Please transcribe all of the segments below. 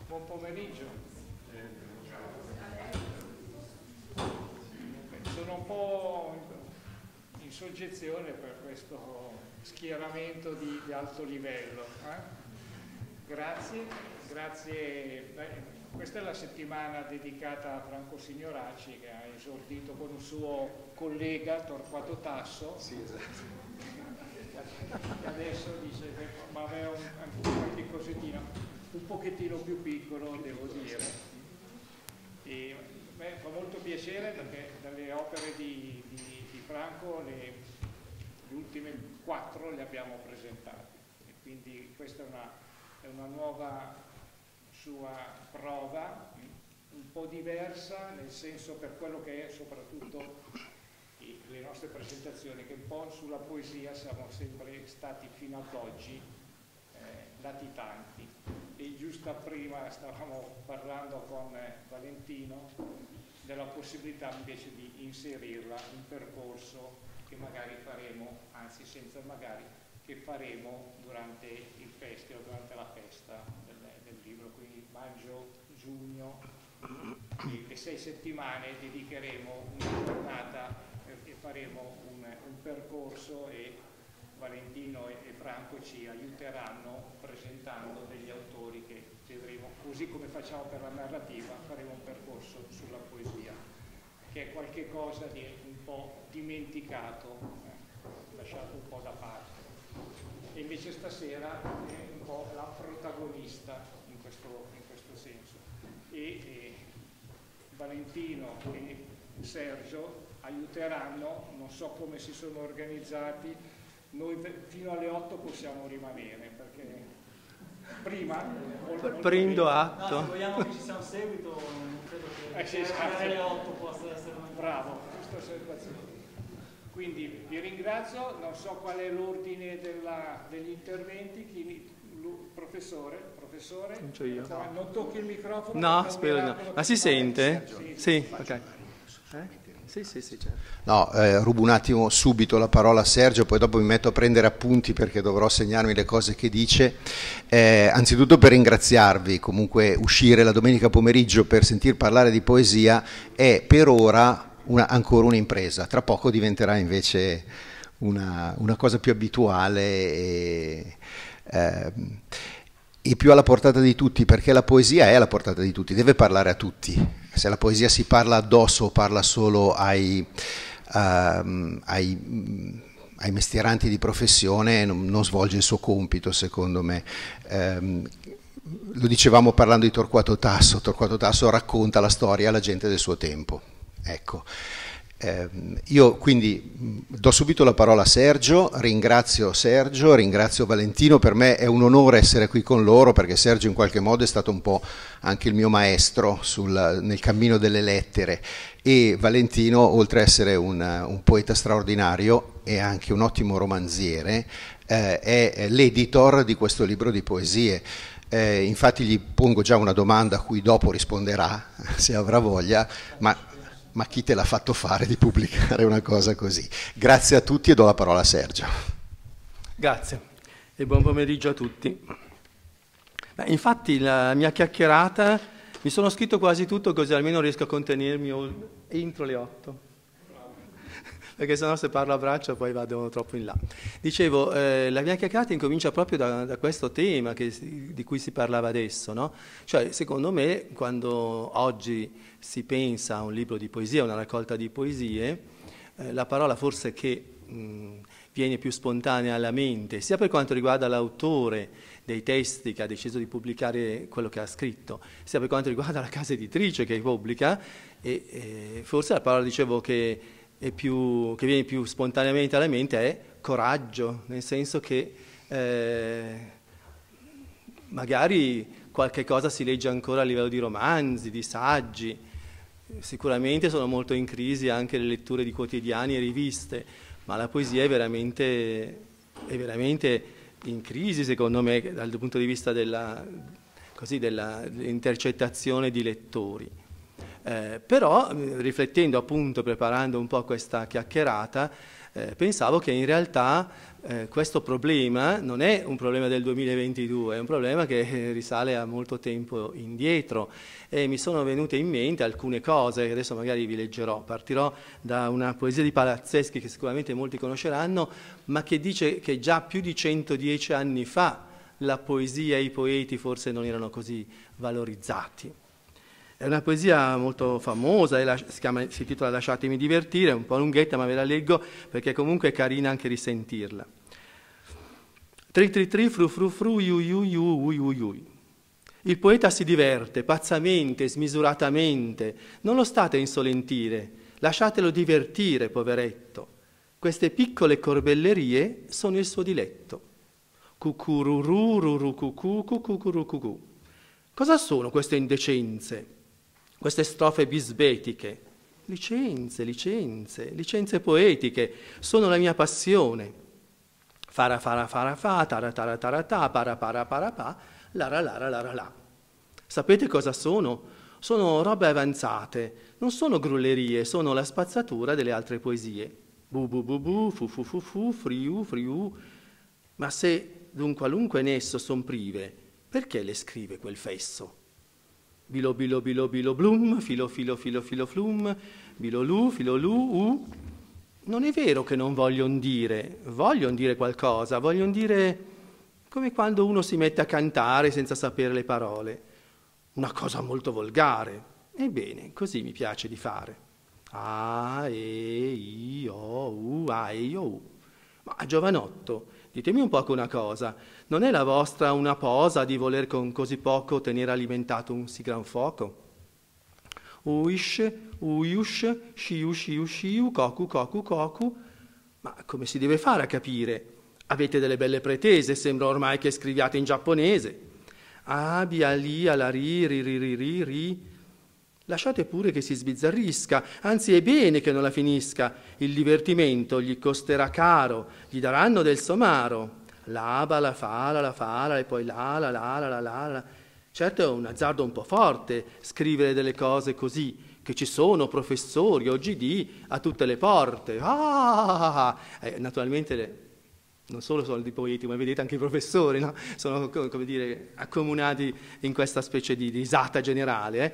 Buon pomeriggio. Sono un po' in soggezione per questo schieramento di alto livello. Grazie. Beh, questa è la settimana dedicata a Franco Signoracci, che ha esordito con un suo collega Torquato Tasso. Sì, esatto. E adesso dice che ma aveva qualche cosettina un pochettino più piccolo, devo dire. E beh, fa molto piacere perché dalle opere di Franco le ultime 4 le abbiamo presentate, e quindi questa è una nuova sua prova, un po' diversa, nel senso, per quello che è soprattutto le nostre presentazioni, che un po' sulla poesia siamo sempre stati fino ad oggi latitanti. E giusto prima stavamo parlando con Valentino della possibilità invece di inserirla in un percorso che magari faremo, anzi senza magari, che faremo durante il festival, durante la festa del libro, quindi maggio, giugno, le 6 settimane dedicheremo una giornata e faremo un percorso, e Valentino e Franco ci aiuteranno presentando degli autori che vedremo, così come facciamo per la narrativa, faremo un percorso sulla poesia, che è qualche cosa di un po' dimenticato, lasciato un po' da parte. E invece stasera è un po' la protagonista in questo senso. E Valentino e Sergio aiuteranno, non so come si sono organizzati, noi fino alle 8 possiamo rimanere, perché prima... Prendo atto. No, se vogliamo che ci sia un seguito, non credo che alle 8 possa essere una... Bravo, giusta osservazione. Quindi vi ringrazio, non so qual è l'ordine degli interventi. Professore? Comincio io. Non tocchi il microfono? No, spero di no. Ma si sente? Sì, ok. Sì, certo. No, rubo un attimo subito la parola a Sergio, poi dopo mi metto a prendere appunti perché dovrò segnarmi le cose che dice. Anzitutto per ringraziarvi, comunque uscire la domenica pomeriggio per sentir parlare di poesia è per ora ancora un'impresa, tra poco diventerà invece una cosa più abituale e più alla portata di tutti, perché la poesia è alla portata di tutti, deve parlare a tutti. Se la poesia si parla addosso o parla solo ai mestieranti di professione, non svolge il suo compito, secondo me. Lo dicevamo parlando di Torquato Tasso racconta la storia alla gente del suo tempo. Ecco. Io quindi do subito la parola a Sergio, ringrazio Valentino, per me è un onore essere qui con loro, perché Sergio in qualche modo è stato un po' anche il mio maestro nel cammino delle lettere, e Valentino, oltre a essere un poeta straordinario e anche un ottimo romanziere, è l'editor di questo libro di poesie. Infatti gli pongo già una domanda a cui dopo risponderà, se avrà voglia, ma chi te l'ha fatto fare di pubblicare una cosa così? Grazie a tutti e do la parola a Sergio. Grazie e buon pomeriggio a tutti. Infatti la mia chiacchierata, mi sono scritto quasi tutto così almeno riesco a contenermi entro le 8. Perché sennò se parlo a braccio poi vado troppo in là. Dicevo, la mia chiacchierata incomincia proprio da questo tema di cui si parlava adesso, no? Cioè, secondo me, quando oggi si pensa a un libro di poesia, una raccolta di poesie, la parola forse che viene più spontanea alla mente, sia per quanto riguarda l'autore dei testi che ha deciso di pubblicare quello che ha scritto, sia per quanto riguarda la casa editrice che pubblica, e forse la parola, dicevo, che viene più spontaneamente alla mente è coraggio, nel senso che magari qualche cosa si legge ancora a livello di romanzi, di saggi, sicuramente sono molto in crisi anche le letture di quotidiani e riviste, ma la poesia è veramente in crisi, secondo me, dal punto di vista dell'intercettazione di lettori. Però, riflettendo appunto, preparando un po' questa chiacchierata, pensavo che in realtà questo problema non è un problema del 2022, è un problema che risale a molto tempo indietro, e mi sono venute in mente alcune cose che adesso magari vi leggerò. Partirò da una poesia di Palazzeschi che sicuramente molti conosceranno, ma che dice che già più di 110 anni fa la poesia e i poeti forse non erano così valorizzati. È una poesia molto famosa, si intitola Lasciatemi divertire, è un po' lunghetta ma ve la leggo perché comunque è carina anche risentirla. Tri tri tri fru fru fru iu iu iu ui ui ui. Il poeta si diverte pazzamente, smisuratamente, non lo state a insolentire, lasciatelo divertire, poveretto. Queste piccole corbellerie sono il suo diletto. Cucururu ruru cucù cucuru cucù. Cosa sono queste indecenze? Queste strofe bisbetiche? Licenze poetiche, sono la mia passione. Fara fara fara fa, tara tara tara ta, para para para pa, lara lara lara la. Sapete cosa sono? Sono robe avanzate, non sono grullerie, sono la spazzatura delle altre poesie. Bu bu bu bu, fu fu fu fu, friu friu. Ma se d'un qualunque nesso son prive, perché le scrive quel fesso? Bilo bilo bilo bilo blum, filo filo filo filo flum, bilo lu u. Non è vero che non voglion dire qualcosa, voglion dire come quando uno si mette a cantare senza sapere le parole. Una cosa molto volgare. Ebbene, così mi piace di fare. A, E, I, O, U, A, E, I, O, U. Ma giovanotto, ditemi un poco una cosa, non è la vostra una posa di voler con così poco tenere alimentato un sì gran fuoco? Uish, uiush, shiu, shiu, shiu, koku, koku, koku. Ma come si deve fare a capire? Avete delle belle pretese, sembra ormai che scriviate in giapponese. Abi, ali, alari, ri, ri, ri, ri, ri. Lasciate pure che si sbizzarrisca, anzi è bene che non la finisca. Il divertimento gli costerà caro, gli daranno del somaro. L'aba, la fala, e poi la. Certo è un azzardo un po' forte scrivere delle cose così, che ci sono professori o GD a tutte le porte. Naturalmente non solo sono di poeti, ma vedete anche i professori, no? Sono, come dire, accomunati in questa specie di risata generale.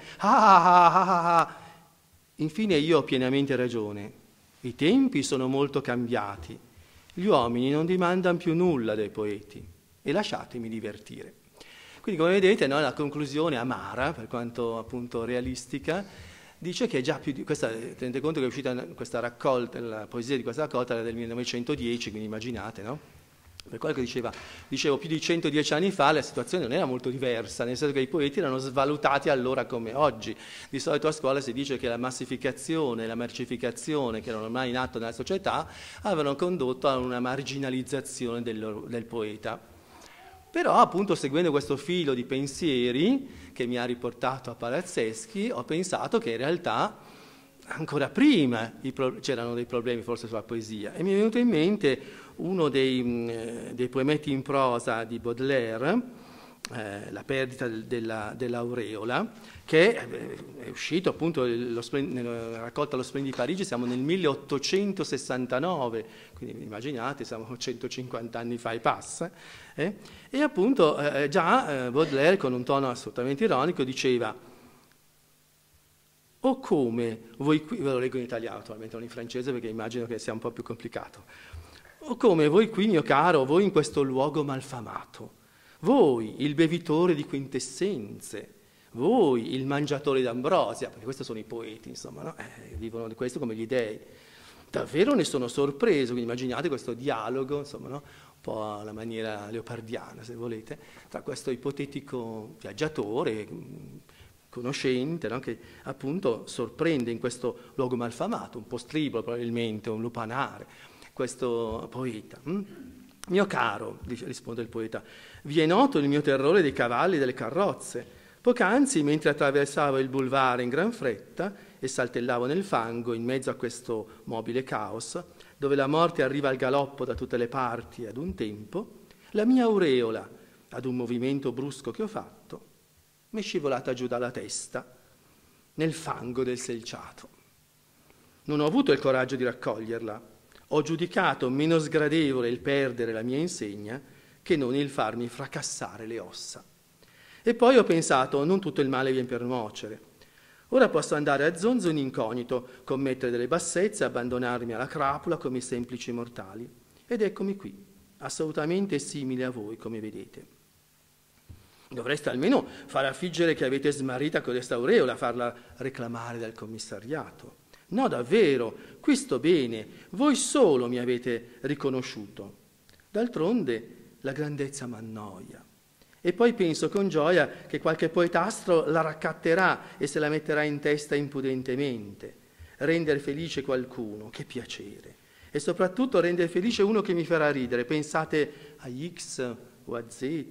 Infine io ho pienamente ragione. I tempi sono molto cambiati. Gli uomini non dimandano più nulla dai poeti. E lasciatemi divertire. Quindi, come vedete, no, la conclusione amara, per quanto appunto realistica, dice che già più di questa, tenete conto che è uscita questa raccolta, la poesia di questa raccolta era del 1910, quindi immaginate, no? Per quello che dicevo, più di 110 anni fa la situazione non era molto diversa, nel senso che i poeti erano svalutati allora come oggi. Di solito a scuola si dice che la massificazione e la mercificazione, che erano ormai in atto nella società, avevano condotto a una marginalizzazione del poeta. Però appunto seguendo questo filo di pensieri che mi ha riportato a Palazzeschi, ho pensato che in realtà ancora prima c'erano dei problemi forse sulla poesia, e mi è venuto in mente uno dei poemetti in prosa di Baudelaire, La perdita dell'aureola, che è uscito appunto nella raccolta Lo Splendid di Parigi, siamo nel 1869, quindi immaginate, siamo 150 anni fa e passa, e appunto già Baudelaire, con un tono assolutamente ironico, diceva: o come voi qui, ve lo leggo in italiano naturalmente, non in francese perché immagino che sia un po' più complicato, o come voi qui, mio caro, voi in questo luogo malfamato, voi il bevitore di quintessenze, voi il mangiatore d'ambrosia, perché questi sono i poeti, insomma, no? Vivono di questo come gli dei. Davvero ne sono sorpreso, quindi immaginate questo dialogo, insomma, no? Un po' alla maniera leopardiana, se volete, tra questo ipotetico viaggiatore, conoscente, no? Che appunto sorprende in questo luogo malfamato, un postribolo probabilmente, un lupanare, questo poeta. Mio caro, risponde il poeta, vi è noto il mio terrore dei cavalli e delle carrozze. Poc'anzi, mentre attraversavo il boulevard in gran fretta e saltellavo nel fango in mezzo a questo mobile caos, dove la morte arriva al galoppo da tutte le parti ad un tempo, la mia aureola, ad un movimento brusco che ho fatto, mi è scivolata giù dalla testa nel fango del selciato. Non ho avuto il coraggio di raccoglierla. Ho giudicato meno sgradevole il perdere la mia insegna che non il farmi fracassare le ossa. E poi ho pensato, non tutto il male viene per nuocere. Ora posso andare a zonzo in incognito, commettere delle bassezze, abbandonarmi alla crapula come i semplici mortali. Ed eccomi qui, assolutamente simile a voi, come vedete. Dovreste almeno far affiggere che avete smarrita codesta aureola, farla reclamare dal commissariato. No, davvero, qui sto bene, voi solo mi avete riconosciuto. D'altronde la grandezza m'annoia. E poi penso con gioia che qualche poetastro la raccatterà e se la metterà in testa impudentemente. Rendere felice qualcuno, che piacere. E soprattutto rendere felice uno che mi farà ridere. Pensate a X o a Z,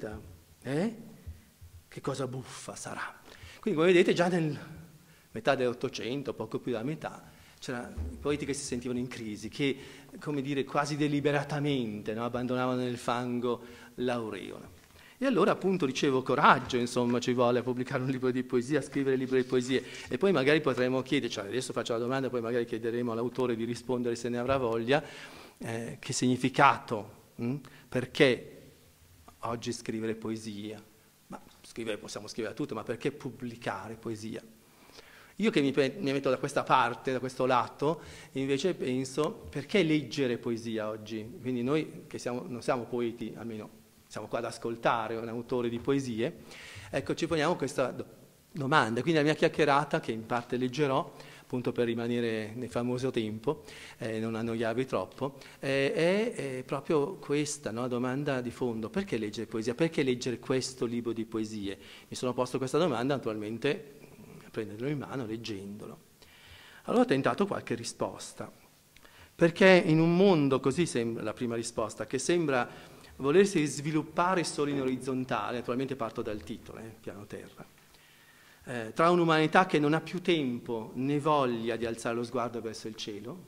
Che cosa buffa sarà. Quindi come vedete già nel metà dell'Ottocento, poco più della metà, c'erano i poeti che si sentivano in crisi, che, come dire, quasi deliberatamente, no, abbandonavano nel fango l'aureola. E allora appunto dicevo coraggio, insomma, ci vuole a pubblicare un libro di poesia, a scrivere libri di poesie e poi magari potremo chiedere, cioè adesso faccio la domanda, poi magari chiederemo all'autore di rispondere se ne avrà voglia, che significato, perché oggi scrivere poesia? Ma possiamo scrivere tutto, ma perché pubblicare poesia? Io che mi metto da questa parte, da questo lato, invece penso, perché leggere poesia oggi? Quindi noi che non siamo poeti, almeno siamo qua ad ascoltare un autore di poesie, ecco, ci poniamo questa domanda. Quindi la mia chiacchierata, che in parte leggerò, appunto per rimanere nel famoso tempo, non annoiarvi troppo, è proprio questa, no, domanda di fondo. Perché leggere poesia? Perché leggere questo libro di poesie? Mi sono posto questa domanda, naturalmente, prenderlo in mano, leggendolo. Allora ho tentato qualche risposta. Perché in un mondo, così sembra la prima risposta, che sembra volersi sviluppare solo in orizzontale, naturalmente parto dal titolo, piano terra, tra un'umanità che non ha più tempo né voglia di alzare lo sguardo verso il cielo,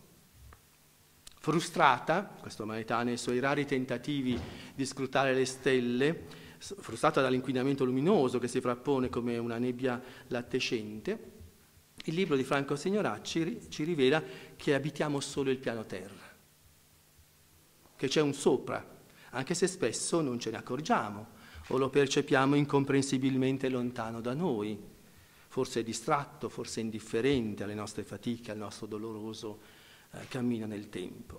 frustrata, questa umanità nei suoi rari tentativi di scrutare le stelle, frustrata dall'inquinamento luminoso che si frappone come una nebbia lattescente, il libro di Franco Signoracci ci rivela che abitiamo solo il piano terra, che c'è un sopra, anche se spesso non ce ne accorgiamo o lo percepiamo incomprensibilmente lontano da noi, forse distratto, forse indifferente alle nostre fatiche, al nostro doloroso cammino nel tempo.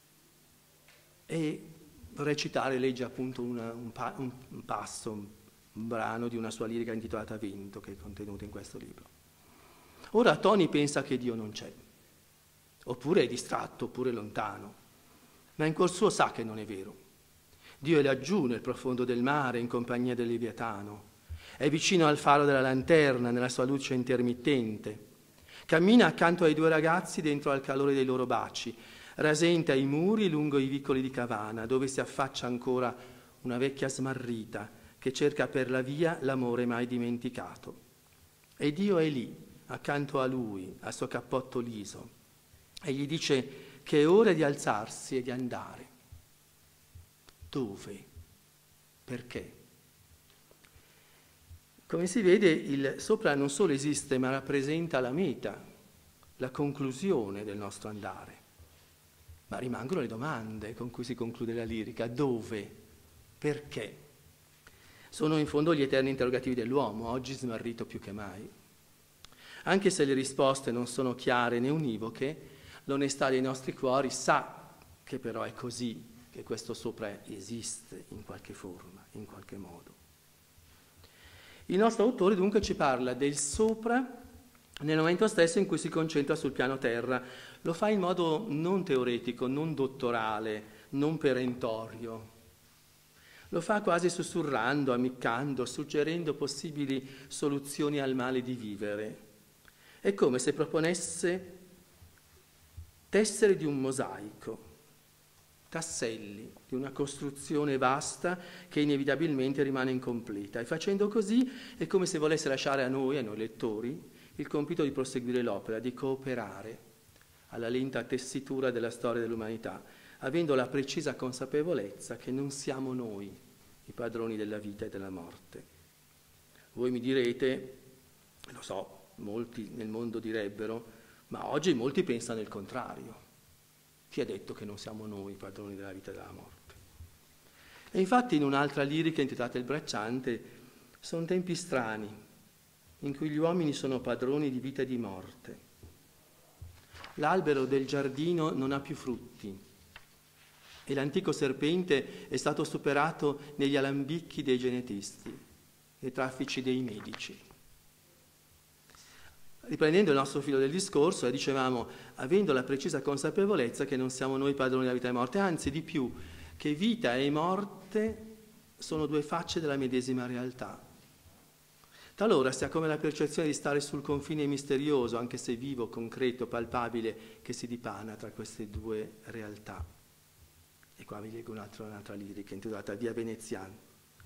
E vorrei citare, legge appunto un passo, un brano di una sua lirica intitolata Vento, che è contenuto in questo libro. Ora Tony pensa che Dio non c'è, oppure è distratto, oppure lontano, ma in cuor suo sa che non è vero. Dio è laggiù nel profondo del mare in compagnia del Leviatano, è vicino al faro della lanterna nella sua luce intermittente, cammina accanto ai due ragazzi dentro al calore dei loro baci, rasenta i muri lungo i vicoli di Cavana, dove si affaccia ancora una vecchia smarrita che cerca per la via l'amore mai dimenticato. E Dio è lì, accanto a lui, al suo cappotto liso, e gli dice che è ora di alzarsi e di andare. Dove? Perché? Come si vede, il sopra non solo esiste, ma rappresenta la meta, la conclusione del nostro andare. Ma rimangono le domande con cui si conclude la lirica. Dove? Perché? Sono in fondo gli eterni interrogativi dell'uomo, oggi smarrito più che mai. Anche se le risposte non sono chiare né univoche, l'onestà dei nostri cuori sa che però è così, che questo sopra esiste in qualche forma, in qualche modo. Il nostro autore dunque ci parla del sopra nel momento stesso in cui si concentra sul piano terra. Lo fa in modo non teoretico, non dottorale, non perentorio. Lo fa quasi sussurrando, ammiccando, suggerendo possibili soluzioni al male di vivere. È come se proponesse tessere di un mosaico, tasselli di una costruzione vasta che inevitabilmente rimane incompleta, e facendo così è come se volesse lasciare a noi lettori, il compito di proseguire l'opera, di cooperare alla lenta tessitura della storia dell'umanità, avendo la precisa consapevolezza che non siamo noi i padroni della vita e della morte. Voi mi direte, lo so, molti nel mondo direbbero, ma oggi molti pensano il contrario. Chi ha detto che non siamo noi padroni della vita e della morte? E infatti in un'altra lirica intitolata Il bracciante sono tempi strani in cui gli uomini sono padroni di vita e di morte. L'albero del giardino non ha più frutti e l'antico serpente è stato superato negli alambicchi dei genetisti, nei traffici dei medici. Riprendendo il nostro filo del discorso, dicevamo, avendo la precisa consapevolezza che non siamo noi padroni della vita e morte, anzi di più, che vita e morte sono due facce della medesima realtà. Talora si ha come la percezione di stare sul confine misterioso, anche se vivo, concreto, palpabile, che si dipana tra queste due realtà. E qua vi leggo un'altra lirica intitolata Via Veneziana.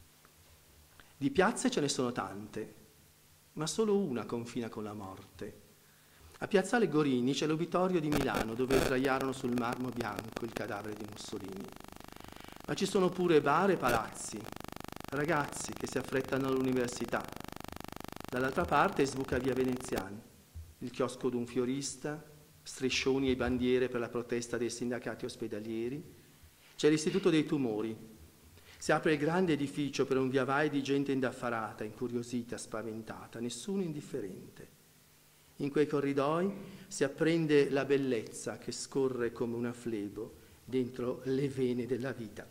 Di piazze ce ne sono tante, ma solo una confina con la morte. A Piazzale Gorini c'è l'obitorio di Milano, dove sdraiarono sul marmo bianco il cadavere di Mussolini. Ma ci sono pure bar e palazzi, ragazzi che si affrettano all'università. Dall'altra parte sbuca Via Veneziana, il chiosco d'un fiorista, striscioni e bandiere per la protesta dei sindacati ospedalieri. C'è l'Istituto dei Tumori. Si apre il grande edificio per un via vai di gente indaffarata, incuriosita, spaventata, nessuno indifferente. In quei corridoi si apprende la bellezza che scorre come una flebo dentro le vene della vita.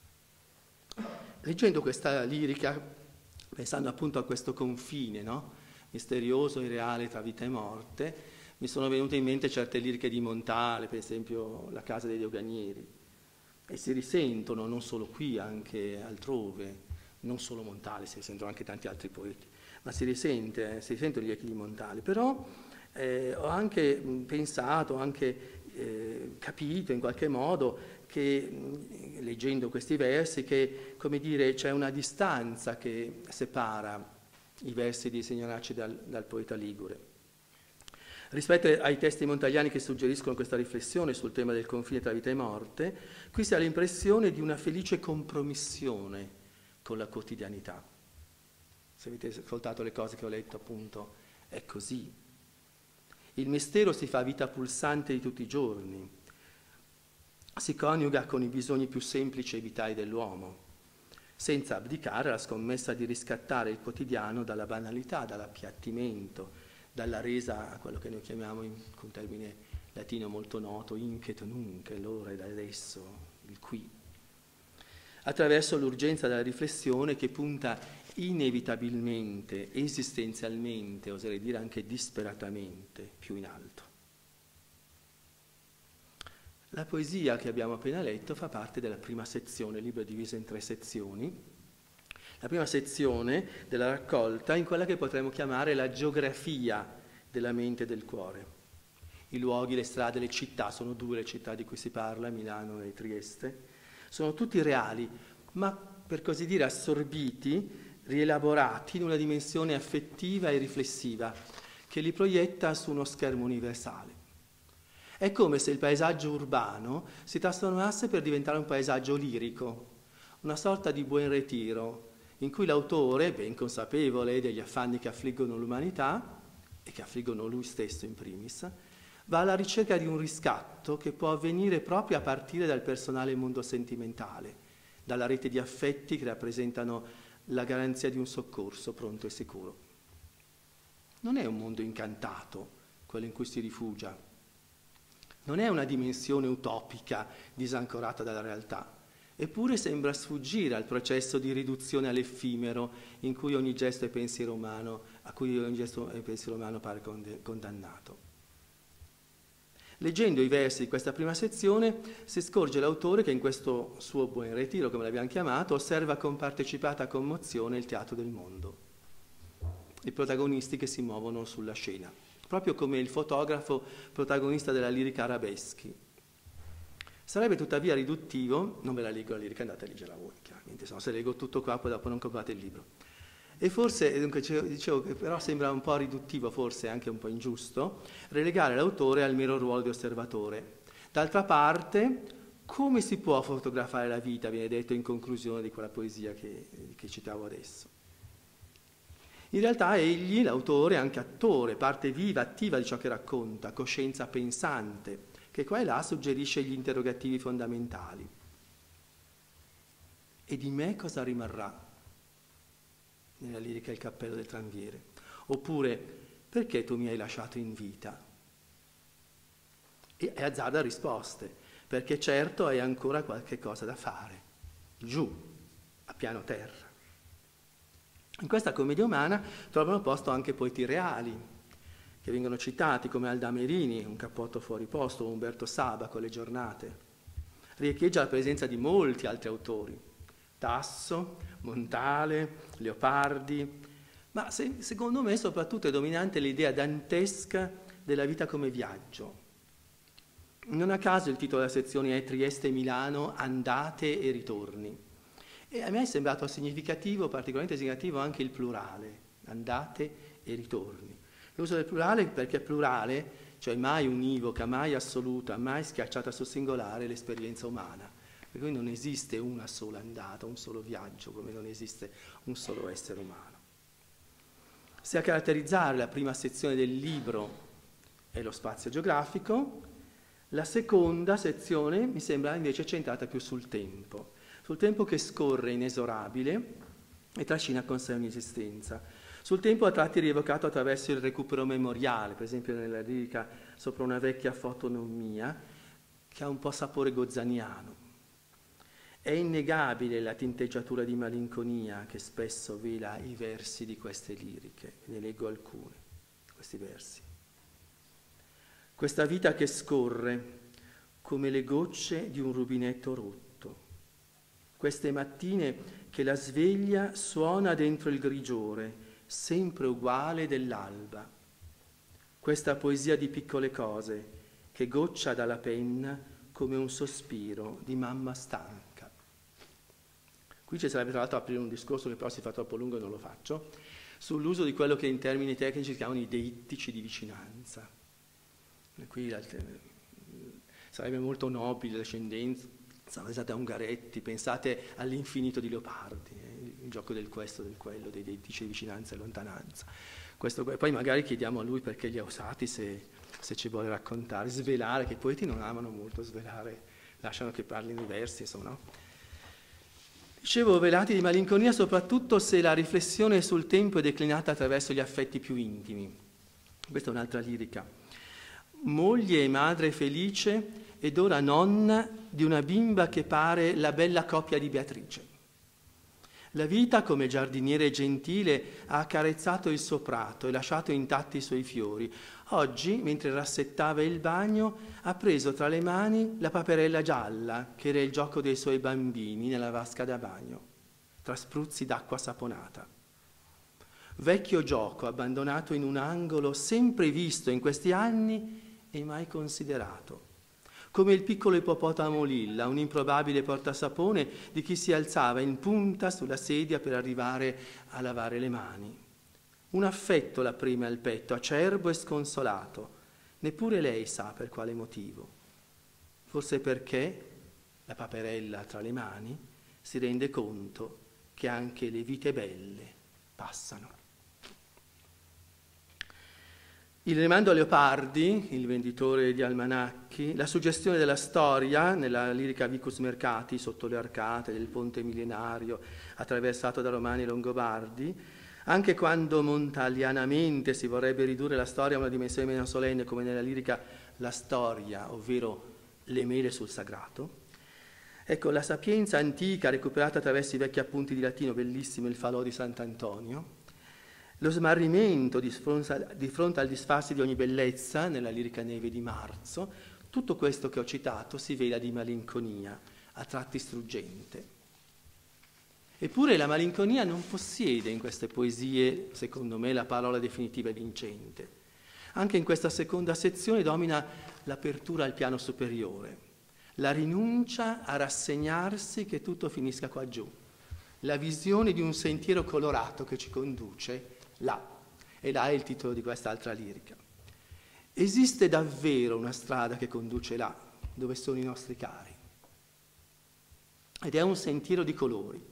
Leggendo questa lirica, pensando appunto a questo confine, no? Misterioso e reale tra vita e morte, mi sono venute in mente certe liriche di Montale, per esempio La casa dei doganieri. E si risentono non solo qui, anche altrove, non solo Montale, si risentono anche tanti altri poeti, ma si risentono gli echi di Montale. Però ho anche pensato, ho anche capito in qualche modo che, leggendo questi versi, che, come dire, c'è una distanza che separa i versi di Segnalarci dal poeta ligure. Rispetto ai testi montagliani che suggeriscono questa riflessione sul tema del confine tra vita e morte, qui si ha l'impressione di una felice compromissione con la quotidianità. Se avete ascoltato le cose che ho letto, appunto, è così. Il mistero si fa vita pulsante di tutti i giorni, si coniuga con i bisogni più semplici e vitali dell'uomo, senza abdicare alla scommessa di riscattare il quotidiano dalla banalità, dall'appiattimento, dalla resa a quello che noi chiamiamo, con un termine latino molto noto, incet nunc, l'ora ed adesso, il qui. Attraverso l'urgenza della riflessione che punta inevitabilmente, esistenzialmente, oserei dire anche disperatamente, più in alto. La poesia che abbiamo appena letto fa parte della prima sezione, il libro è diviso in 3 sezioni. La prima sezione della raccolta in quella che potremmo chiamare la geografia della mente e del cuore. I luoghi, le strade, le città, sono 2 le città di cui si parla, Milano e Trieste, sono tutti reali, ma per così dire assorbiti, rielaborati in una dimensione affettiva e riflessiva che li proietta su uno schermo universale. È come se il paesaggio urbano si trasformasse per diventare un paesaggio lirico, una sorta di Buen Retiro, in cui l'autore, ben consapevole degli affanni che affliggono l'umanità e che affliggono lui stesso in primis, va alla ricerca di un riscatto che può avvenire proprio a partire dal personale mondo sentimentale, dalla rete di affetti che rappresentano la garanzia di un soccorso pronto e sicuro. Non è un mondo incantato quello in cui si rifugia, non è una dimensione utopica disancorata dalla realtà. Eppure sembra sfuggire al processo di riduzione all'effimero in cui ogni gesto e pensiero umano, a cui ogni gesto e pensiero umano pare condannato. Leggendo i versi di questa prima sezione si scorge l'autore che in questo suo Buen Retiro, come l'abbiamo chiamato, osserva con partecipata commozione il teatro del mondo, i protagonisti che si muovono sulla scena, proprio come il fotografo protagonista della lirica Arabeschi. Sarebbe tuttavia riduttivo, non ve la leggo la lirica, andate a leggerla voi, chiaramente, se no se leggo tutto qua poi dopo non comprate il libro. E forse, dunque, dicevo che però sembra un po' riduttivo, forse anche un po' ingiusto, relegare l'autore al mero ruolo di osservatore. D'altra parte, come si può fotografare la vita, viene detto in conclusione di quella poesia che citavo adesso. In realtà egli, l'autore, è anche attore, parte viva, attiva di ciò che racconta, coscienza pensante, che qua e là suggerisce gli interrogativi fondamentali. E di me cosa rimarrà? Nella lirica Il cappello del tranviere. Oppure, perché tu mi hai lasciato in vita? E azzarda risposte, perché certo hai ancora qualche cosa da fare, giù, a piano terra. In questa commedia umana trovano posto anche poeti reali, che vengono citati come Alda Merini, Un cappotto fuori posto, o Umberto Saba con Le giornate. Riecheggia la presenza di molti altri autori, Tasso, Montale, Leopardi, ma secondo me soprattutto è dominante l'idea dantesca della vita come viaggio. Non a caso il titolo della sezione è Trieste-Milano, andate e ritorni. E a me è sembrato significativo, particolarmente significativo, anche il plurale, andate e ritorni. L'uso del plurale perché plurale, cioè mai univoca, mai assoluta, mai schiacciata sul singolare, l'esperienza umana. Per cui non esiste una sola andata, un solo viaggio, come non esiste un solo essere umano. Se a caratterizzare la prima sezione del libro è lo spazio geografico, la seconda sezione mi sembra invece centrata più sul tempo che scorre inesorabile e trascina con sé ogni esistenza. Sul tempo a tratti rievocato attraverso il recupero memoriale, per esempio nella lirica Sopra una vecchia foto non mia, che ha un po' sapore gozzaniano. È innegabile la tinteggiatura di malinconia che spesso vela i versi di queste liriche. Ne leggo alcuni, questi versi. Questa vita che scorre come le gocce di un rubinetto rotto. Queste mattine che la sveglia suona dentro il grigiore, sempre uguale dell'alba. Questa poesia di piccole cose che goccia dalla penna come un sospiro di mamma stanca. Qui ci sarebbe tra l'altro aprire un discorso che però si fa troppo lungo e non lo faccio, sull'uso di quello che in termini tecnici si chiamano i deittici di vicinanza. E qui sarebbe molto nobile l'ascendenza, pensate a Ungaretti, pensate all'infinito di Leopardi, il gioco del questo, del quello, dei deittici di vicinanza e lontananza. Poi magari chiediamo a lui perché li ha usati, se ci vuole raccontare, svelare, che i poeti non amano molto svelare, lasciano che parlino i versi, insomma, no? Dicevo, velati di malinconia soprattutto se la riflessione sul tempo è declinata attraverso gli affetti più intimi. Questa è un'altra lirica. Moglie e madre felice ed ora nonna di una bimba che pare la bella coppia di Beatrice. La vita, come giardiniere gentile, ha accarezzato il suo prato e lasciato intatti i suoi fiori. Oggi, mentre rassettava il bagno, ha preso tra le mani la paperella gialla, che era il gioco dei suoi bambini nella vasca da bagno, tra spruzzi d'acqua saponata. Vecchio gioco abbandonato in un angolo, sempre visto in questi anni e mai considerato. Come il piccolo ippopotamo Lilla, un improbabile portasapone di chi si alzava in punta sulla sedia per arrivare a lavare le mani. Un affetto la preme al petto, acerbo e sconsolato. Neppure lei sa per quale motivo. Forse perché, la paperella tra le mani, si rende conto che anche le vite belle passano. Il rimando a Leopardi, il venditore di almanacchi, la suggestione della storia nella lirica Vicus Mercati sotto le arcate del ponte millenario attraversato da Romani e Longobardi, anche quando montalianamente si vorrebbe ridurre la storia a una dimensione meno solenne come nella lirica La storia, ovvero le mele sul sagrato. Ecco, la sapienza antica recuperata attraverso i vecchi appunti di latino, bellissimo il falò di Sant'Antonio, lo smarrimento di fronte al disfarsi di ogni bellezza nella lirica Neve di marzo, tutto questo che ho citato si vela di malinconia, a tratti struggente. Eppure la malinconia non possiede in queste poesie, secondo me, la parola definitiva e vincente. Anche in questa seconda sezione domina l'apertura al piano superiore, la rinuncia a rassegnarsi che tutto finisca qua giù, la visione di un sentiero colorato che ci conduce là, e là è il titolo di quest'altra lirica. Esiste davvero una strada che conduce là, dove sono i nostri cari, ed è un sentiero di colori.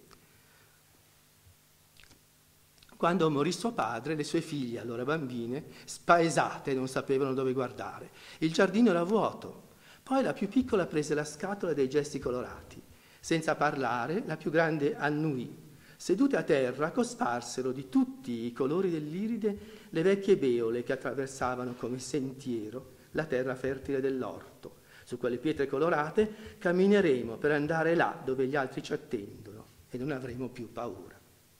Quando morì suo padre, le sue figlie, allora bambine, spaesate, non sapevano dove guardare. Il giardino era vuoto, Poi la più piccola prese la scatola dei gesti colorati. Senza parlare, la più grande annui. Sedute a terra, cosparsero di tutti i colori dell'iride le vecchie beole che attraversavano come sentiero la terra fertile dell'orto. Su quelle pietre colorate cammineremo per andare là dove gli altri ci attendono e non avremo più paura.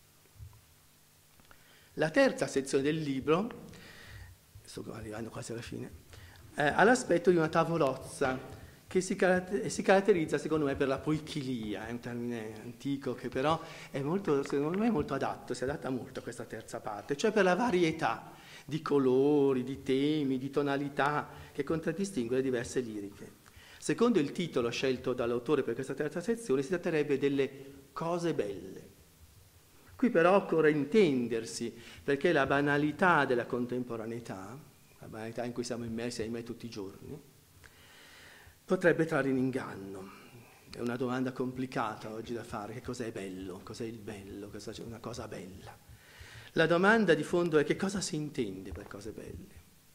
La terza sezione del libro, sto arrivando quasi alla fine, ha l'aspetto di una tavolozza che si caratterizza secondo me per la poichilia, è un termine antico che però è molto, secondo me è molto adatto, si adatta molto a questa terza parte, cioè per la varietà di colori, di temi, di tonalità che contraddistingue le diverse liriche. Secondo il titolo scelto dall'autore per questa terza sezione si tratterebbe delle cose belle. Qui però occorre intendersi, perché la banalità della contemporaneità, la banalità in cui siamo immersi ahimè tutti i giorni, potrebbe trarre in inganno. È una domanda complicata oggi da fare, che cos'è bello? Cos'è il bello? Cos'è una cosa bella? La domanda di fondo è che cosa si intende per cose belle?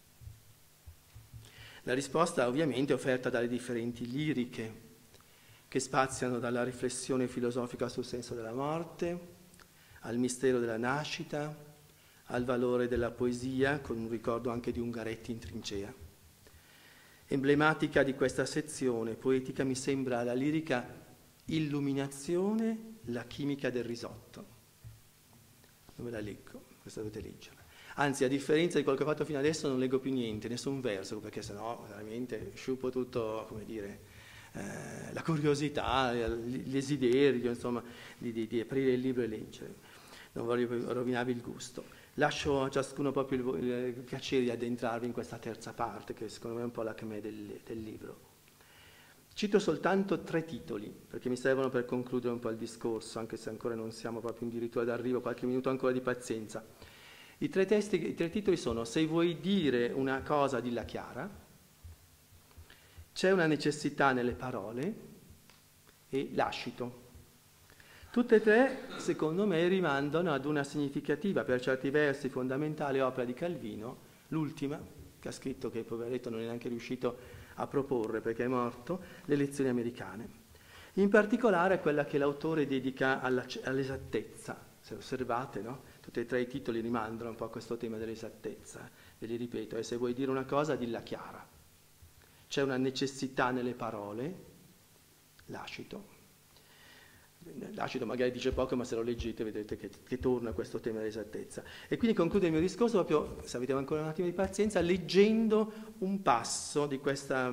La risposta ovviamente è offerta dalle differenti liriche, che spaziano dalla riflessione filosofica sul senso della morte, al mistero della nascita, al valore della poesia, con un ricordo anche di Ungaretti in trincea. Emblematica di questa sezione poetica mi sembra la lirica Illuminazione, la chimica del risotto. Non ve la leggo, questa dovete leggerla. Anzi, a differenza di quello che ho fatto fino adesso, non leggo più niente, nessun verso, perché sennò veramente sciupo tutto, come dire, la curiosità, il desiderio, insomma, di aprire il libro e leggere. Non voglio rovinarvi il gusto. Lascio a ciascuno proprio il piacere di addentrarvi in questa terza parte, che secondo me è un po' l'acme del libro. Cito soltanto 3 titoli, perché mi servono per concludere un po' il discorso, anche se ancora non siamo proprio addirittura d'arrivo, qualche minuto ancora di pazienza. I 3 titoli sono Se vuoi dire una cosa, dilla chiara, C'è una necessità nelle parole e Lascito. Tutte e 3, secondo me, rimandano ad una significativa, per certi versi fondamentale opera di Calvino, l'ultima, che ha scritto, che poveretto non è neanche riuscito a proporre perché è morto, Le lezioni americane. In particolare quella che l'autore dedica all'esattezza. Se osservate, no? Tutti e 3 i titoli rimandano un po' a questo tema dell'esattezza. Ve li ripeto, se vuoi dire una cosa, dilla chiara. C'è una necessità nelle parole, Lascito. Lascito magari dice poco, ma se lo leggete vedrete che torna a questo tema dell'esattezza. E quindi concludo il mio discorso proprio, se avete ancora un attimo di pazienza, leggendo un passo di questa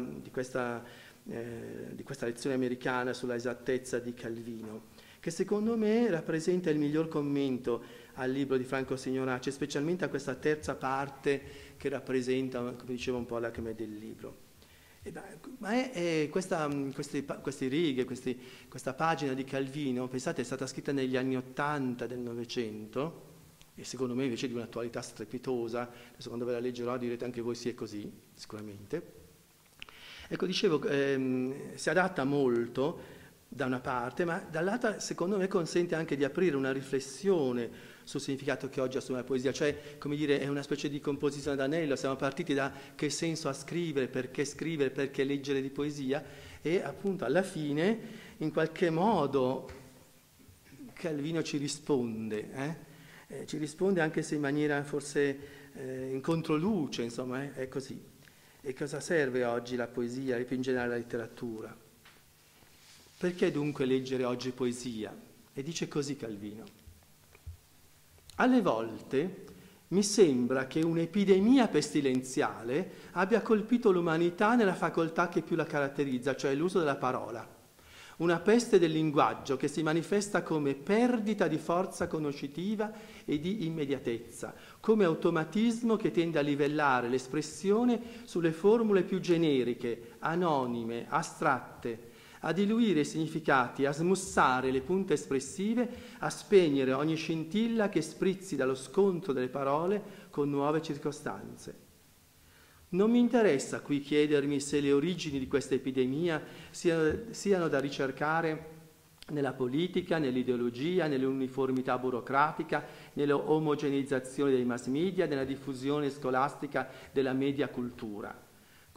lezione americana sulla esattezza di Calvino, che secondo me rappresenta il miglior commento al libro di Franco Signorace, specialmente a questa terza parte che rappresenta, come dicevo, un po' l'acme del libro. Ma queste righe, questa pagina di Calvino, pensate, è stata scritta negli anni '80 del Novecento, e secondo me invece di un'attualità strepitosa. Adesso quando ve la leggerò direte anche voi sì, è così, sicuramente. Ecco, dicevo, si adatta molto da una parte, ma dall'altra secondo me consente anche di aprire una riflessione sul significato che oggi assume la poesia, cioè, come dire, è una specie di composizione d'anello. Siamo partiti da che senso ha scrivere, perché leggere di poesia, e appunto alla fine in qualche modo Calvino ci risponde anche se in maniera forse in controluce, insomma, è così. E cosa serve oggi la poesia e più in generale la letteratura? Perché dunque leggere oggi poesia? E dice così Calvino: alle volte mi sembra che un'epidemia pestilenziale abbia colpito l'umanità nella facoltà che più la caratterizza, cioè l'uso della parola. Una peste del linguaggio che si manifesta come perdita di forza conoscitiva e di immediatezza, come automatismo che tende a livellare l'espressione sulle formule più generiche, anonime, astratte, a diluire i significati, a smussare le punte espressive, a spegnere ogni scintilla che sprizzi dallo scontro delle parole con nuove circostanze. Non mi interessa qui chiedermi se le origini di questa epidemia siano da ricercare nella politica, nell'ideologia, nell'uniformità burocratica, nella omogeneizzazione dei mass media, nella diffusione scolastica della media cultura.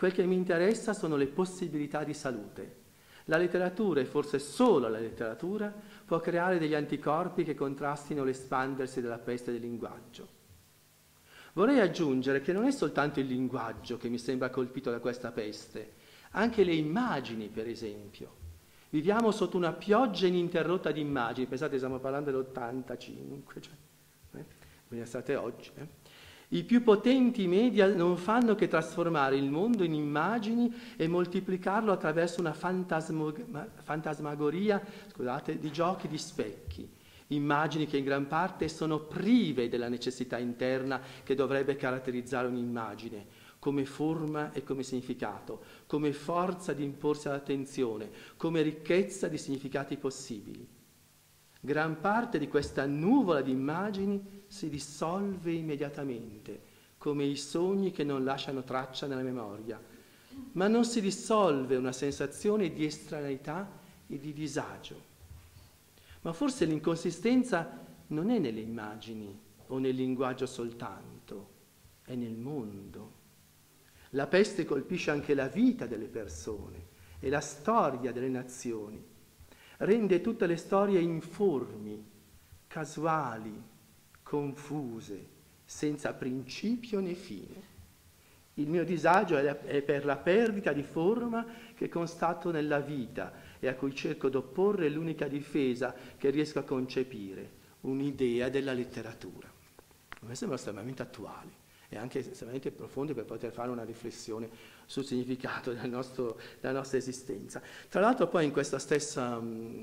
Quel che mi interessa sono le possibilità di salute. La letteratura, e forse solo la letteratura, può creare degli anticorpi che contrastino l'espandersi della peste del linguaggio. Vorrei aggiungere che non è soltanto il linguaggio che mi sembra colpito da questa peste, anche le immagini, per esempio. Viviamo sotto una pioggia ininterrotta di immagini, pensate, stiamo parlando dell'85, quindi state oggi. I più potenti media non fanno che trasformare il mondo in immagini e moltiplicarlo attraverso una fantasmagoria, di giochi di specchi. Immagini che in gran parte sono prive della necessità interna che dovrebbe caratterizzare un'immagine, come forma e come significato, come forza di imporsi all'attenzione, come ricchezza di significati possibili. Gran parte di questa nuvola di immagini si dissolve immediatamente, come i sogni che non lasciano traccia nella memoria, ma non si dissolve una sensazione di estraneità e di disagio. Ma forse l'inconsistenza non è nelle immagini o nel linguaggio soltanto, è nel mondo. La peste colpisce anche la vita delle persone e la storia delle nazioni. Rende tutte le storie informi, casuali, confuse, senza principio né fine. Il mio disagio è per la perdita di forma che constato nella vita e a cui cerco d'opporre l'unica difesa che riesco a concepire, un'idea della letteratura. A me sembra estremamente attuale e anche estremamente profondo per poter fare una riflessione sul significato della nostra esistenza. Tra l'altro poi in questa stessa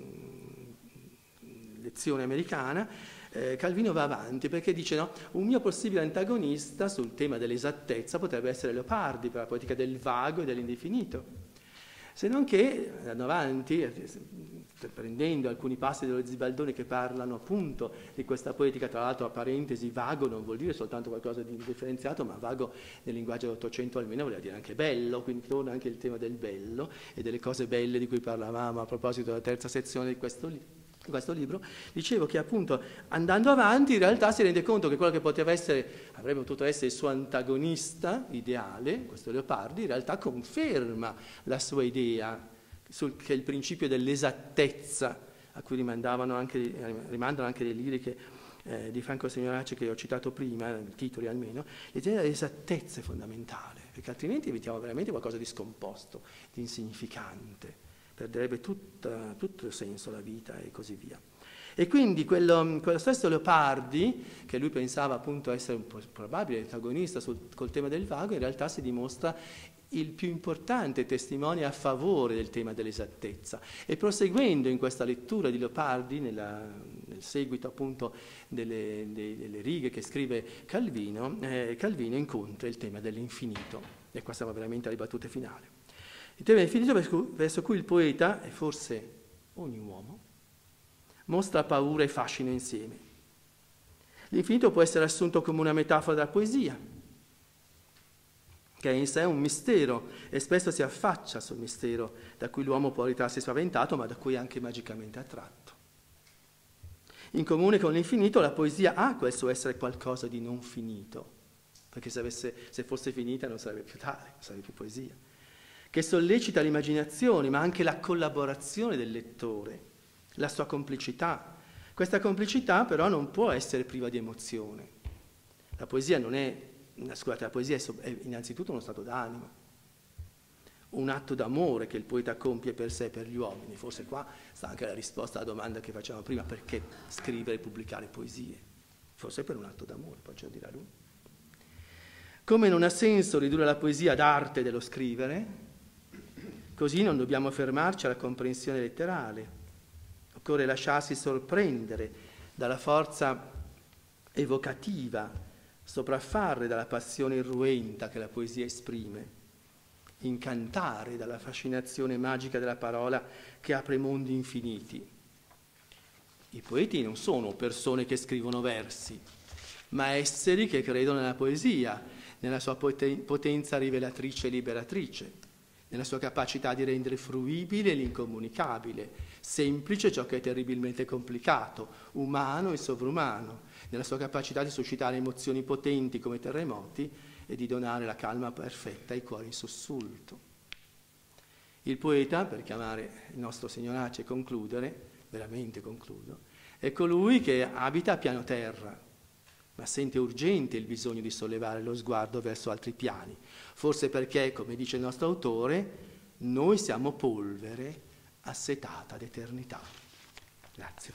lezione americana Calvino va avanti perché dice no, un mio possibile antagonista sul tema dell'esattezza potrebbe essere Leopardi per la poetica del vago e dell'indefinito. Se non che, andando avanti, prendendo alcuni passi dello Zibaldone che parlano appunto di questa poetica, tra l'altro a parentesi, vago non vuol dire soltanto qualcosa di indifferenziato, ma vago nel linguaggio dell'Ottocento almeno voleva dire anche bello, quindi torna anche il tema del bello e delle cose belle di cui parlavamo a proposito della terza sezione di questo libro. Dicevo che appunto andando avanti in realtà si rende conto che quello che poteva essere, avrebbe potuto essere il suo antagonista ideale, questo Leopardi, in realtà conferma la sua idea che il principio dell'esattezza, a cui rimandano anche le liriche di Franco Signoraci che ho citato prima, i titoli almeno, l'idea dell'esattezza è fondamentale, perché altrimenti evitiamo veramente qualcosa di scomposto, di insignificante. Perderebbe tutto il senso la vita e così via. E quindi quello stesso Leopardi, che lui pensava appunto essere un probabile antagonista col tema del vago, in realtà si dimostra il più importante testimone a favore del tema dell'esattezza. E proseguendo in questa lettura di Leopardi, nel seguito appunto delle righe che scrive Calvino, Calvino incontra il tema dell'infinito. E qua siamo veramente alle battute finali. Il tema infinito verso cui il poeta, e forse ogni uomo, mostra paura e fascino insieme. L'infinito può essere assunto come una metafora della poesia, che è in sé un mistero e spesso si affaccia sul mistero da cui l'uomo può ritrarsi spaventato, ma da cui è anche magicamente attratto. In comune con l'infinito la poesia ha quel suo essere qualcosa di non finito, perché se fosse finita non sarebbe più tale, non sarebbe più poesia, che sollecita l'immaginazione, ma anche la collaborazione del lettore, la sua complicità. Questa complicità però non può essere priva di emozione. La poesia la poesia è innanzitutto uno stato d'animo, un atto d'amore che il poeta compie per sé e per gli uomini. Forse qua sta anche la risposta alla domanda che facevamo prima, perché scrivere e pubblicare poesie? Forse per un atto d'amore, poi ce lo dirà lui. Come non ha senso ridurre la poesia ad arte dello scrivere, così non dobbiamo fermarci alla comprensione letterale. Occorre lasciarsi sorprendere dalla forza evocativa, sopraffare dalla passione irruenta che la poesia esprime, incantare dalla fascinazione magica della parola che apre mondi infiniti. I poeti non sono persone che scrivono versi, ma esseri che credono nella poesia, nella sua potenza rivelatrice e liberatrice, nella sua capacità di rendere fruibile l'incomunicabile, semplice ciò che è terribilmente complicato, umano e sovrumano, nella sua capacità di suscitare emozioni potenti come terremoti e di donare la calma perfetta ai cuori in sussulto. Il poeta, per chiamare il nostro signorace e concludere, veramente concludo, è colui che abita a piano terra, ma sente urgente il bisogno di sollevare lo sguardo verso altri piani, forse perché, come dice il nostro autore, noi siamo polvere assetata d'eternità. Grazie.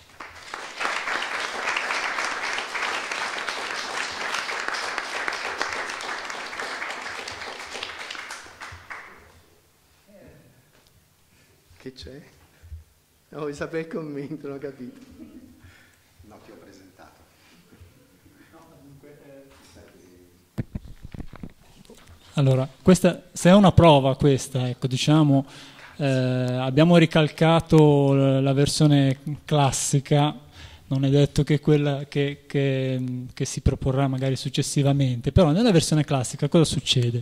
Che c'è? Vuoi sapere il commento, non ho capito. No, ti ho presentato. Allora, questa, se è una prova questa, ecco, diciamo, abbiamo ricalcato la versione classica, non è detto che quella che si proporrà magari successivamente, però nella versione classica cosa succede?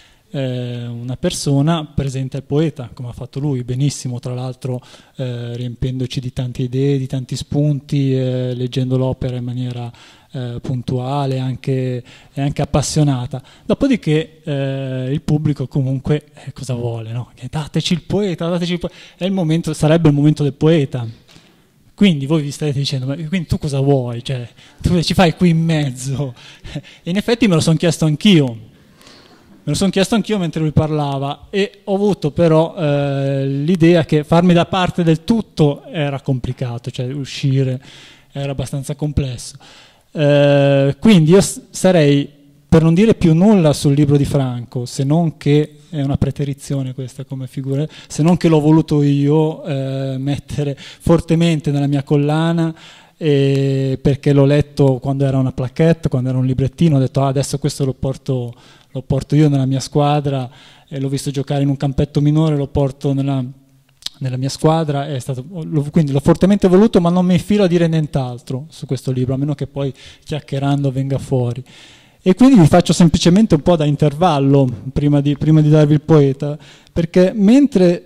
Una persona presenta il poeta, come ha fatto lui, benissimo, tra l'altro riempiendoci di tante idee, di tanti spunti, leggendo l'opera in maniera puntuale e anche appassionata. Dopodiché il pubblico comunque cosa vuole? No? Che dateci il poeta, dateci il poeta. È il momento, sarebbe il momento del poeta. Quindi voi vi state dicendo, ma quindi tu cosa vuoi? Cioè, tu ci fai qui in mezzo? E in effetti me lo sono chiesto anch'io. Me lo sono chiesto anch'io mentre lui parlava e ho avuto però l'idea che farmi da parte del tutto era complicato, cioè uscire era abbastanza complesso. Quindi io sarei, per non dire più nulla sul libro di Franco, se non che è una preterizione questa come figura, se non che l'ho voluto io mettere fortemente nella mia collana, perché l'ho letto quando era una plaquette, quando era un librettino, ho detto adesso questo lo porto io nella mia squadra, e l'ho visto giocare in un campetto minore, lo porto nella mia squadra, quindi l'ho fortemente voluto, ma non mi filo a dire nient'altro su questo libro, a meno che poi chiacchierando venga fuori. E quindi vi faccio semplicemente un po' da intervallo prima di darvi il poeta, perché mentre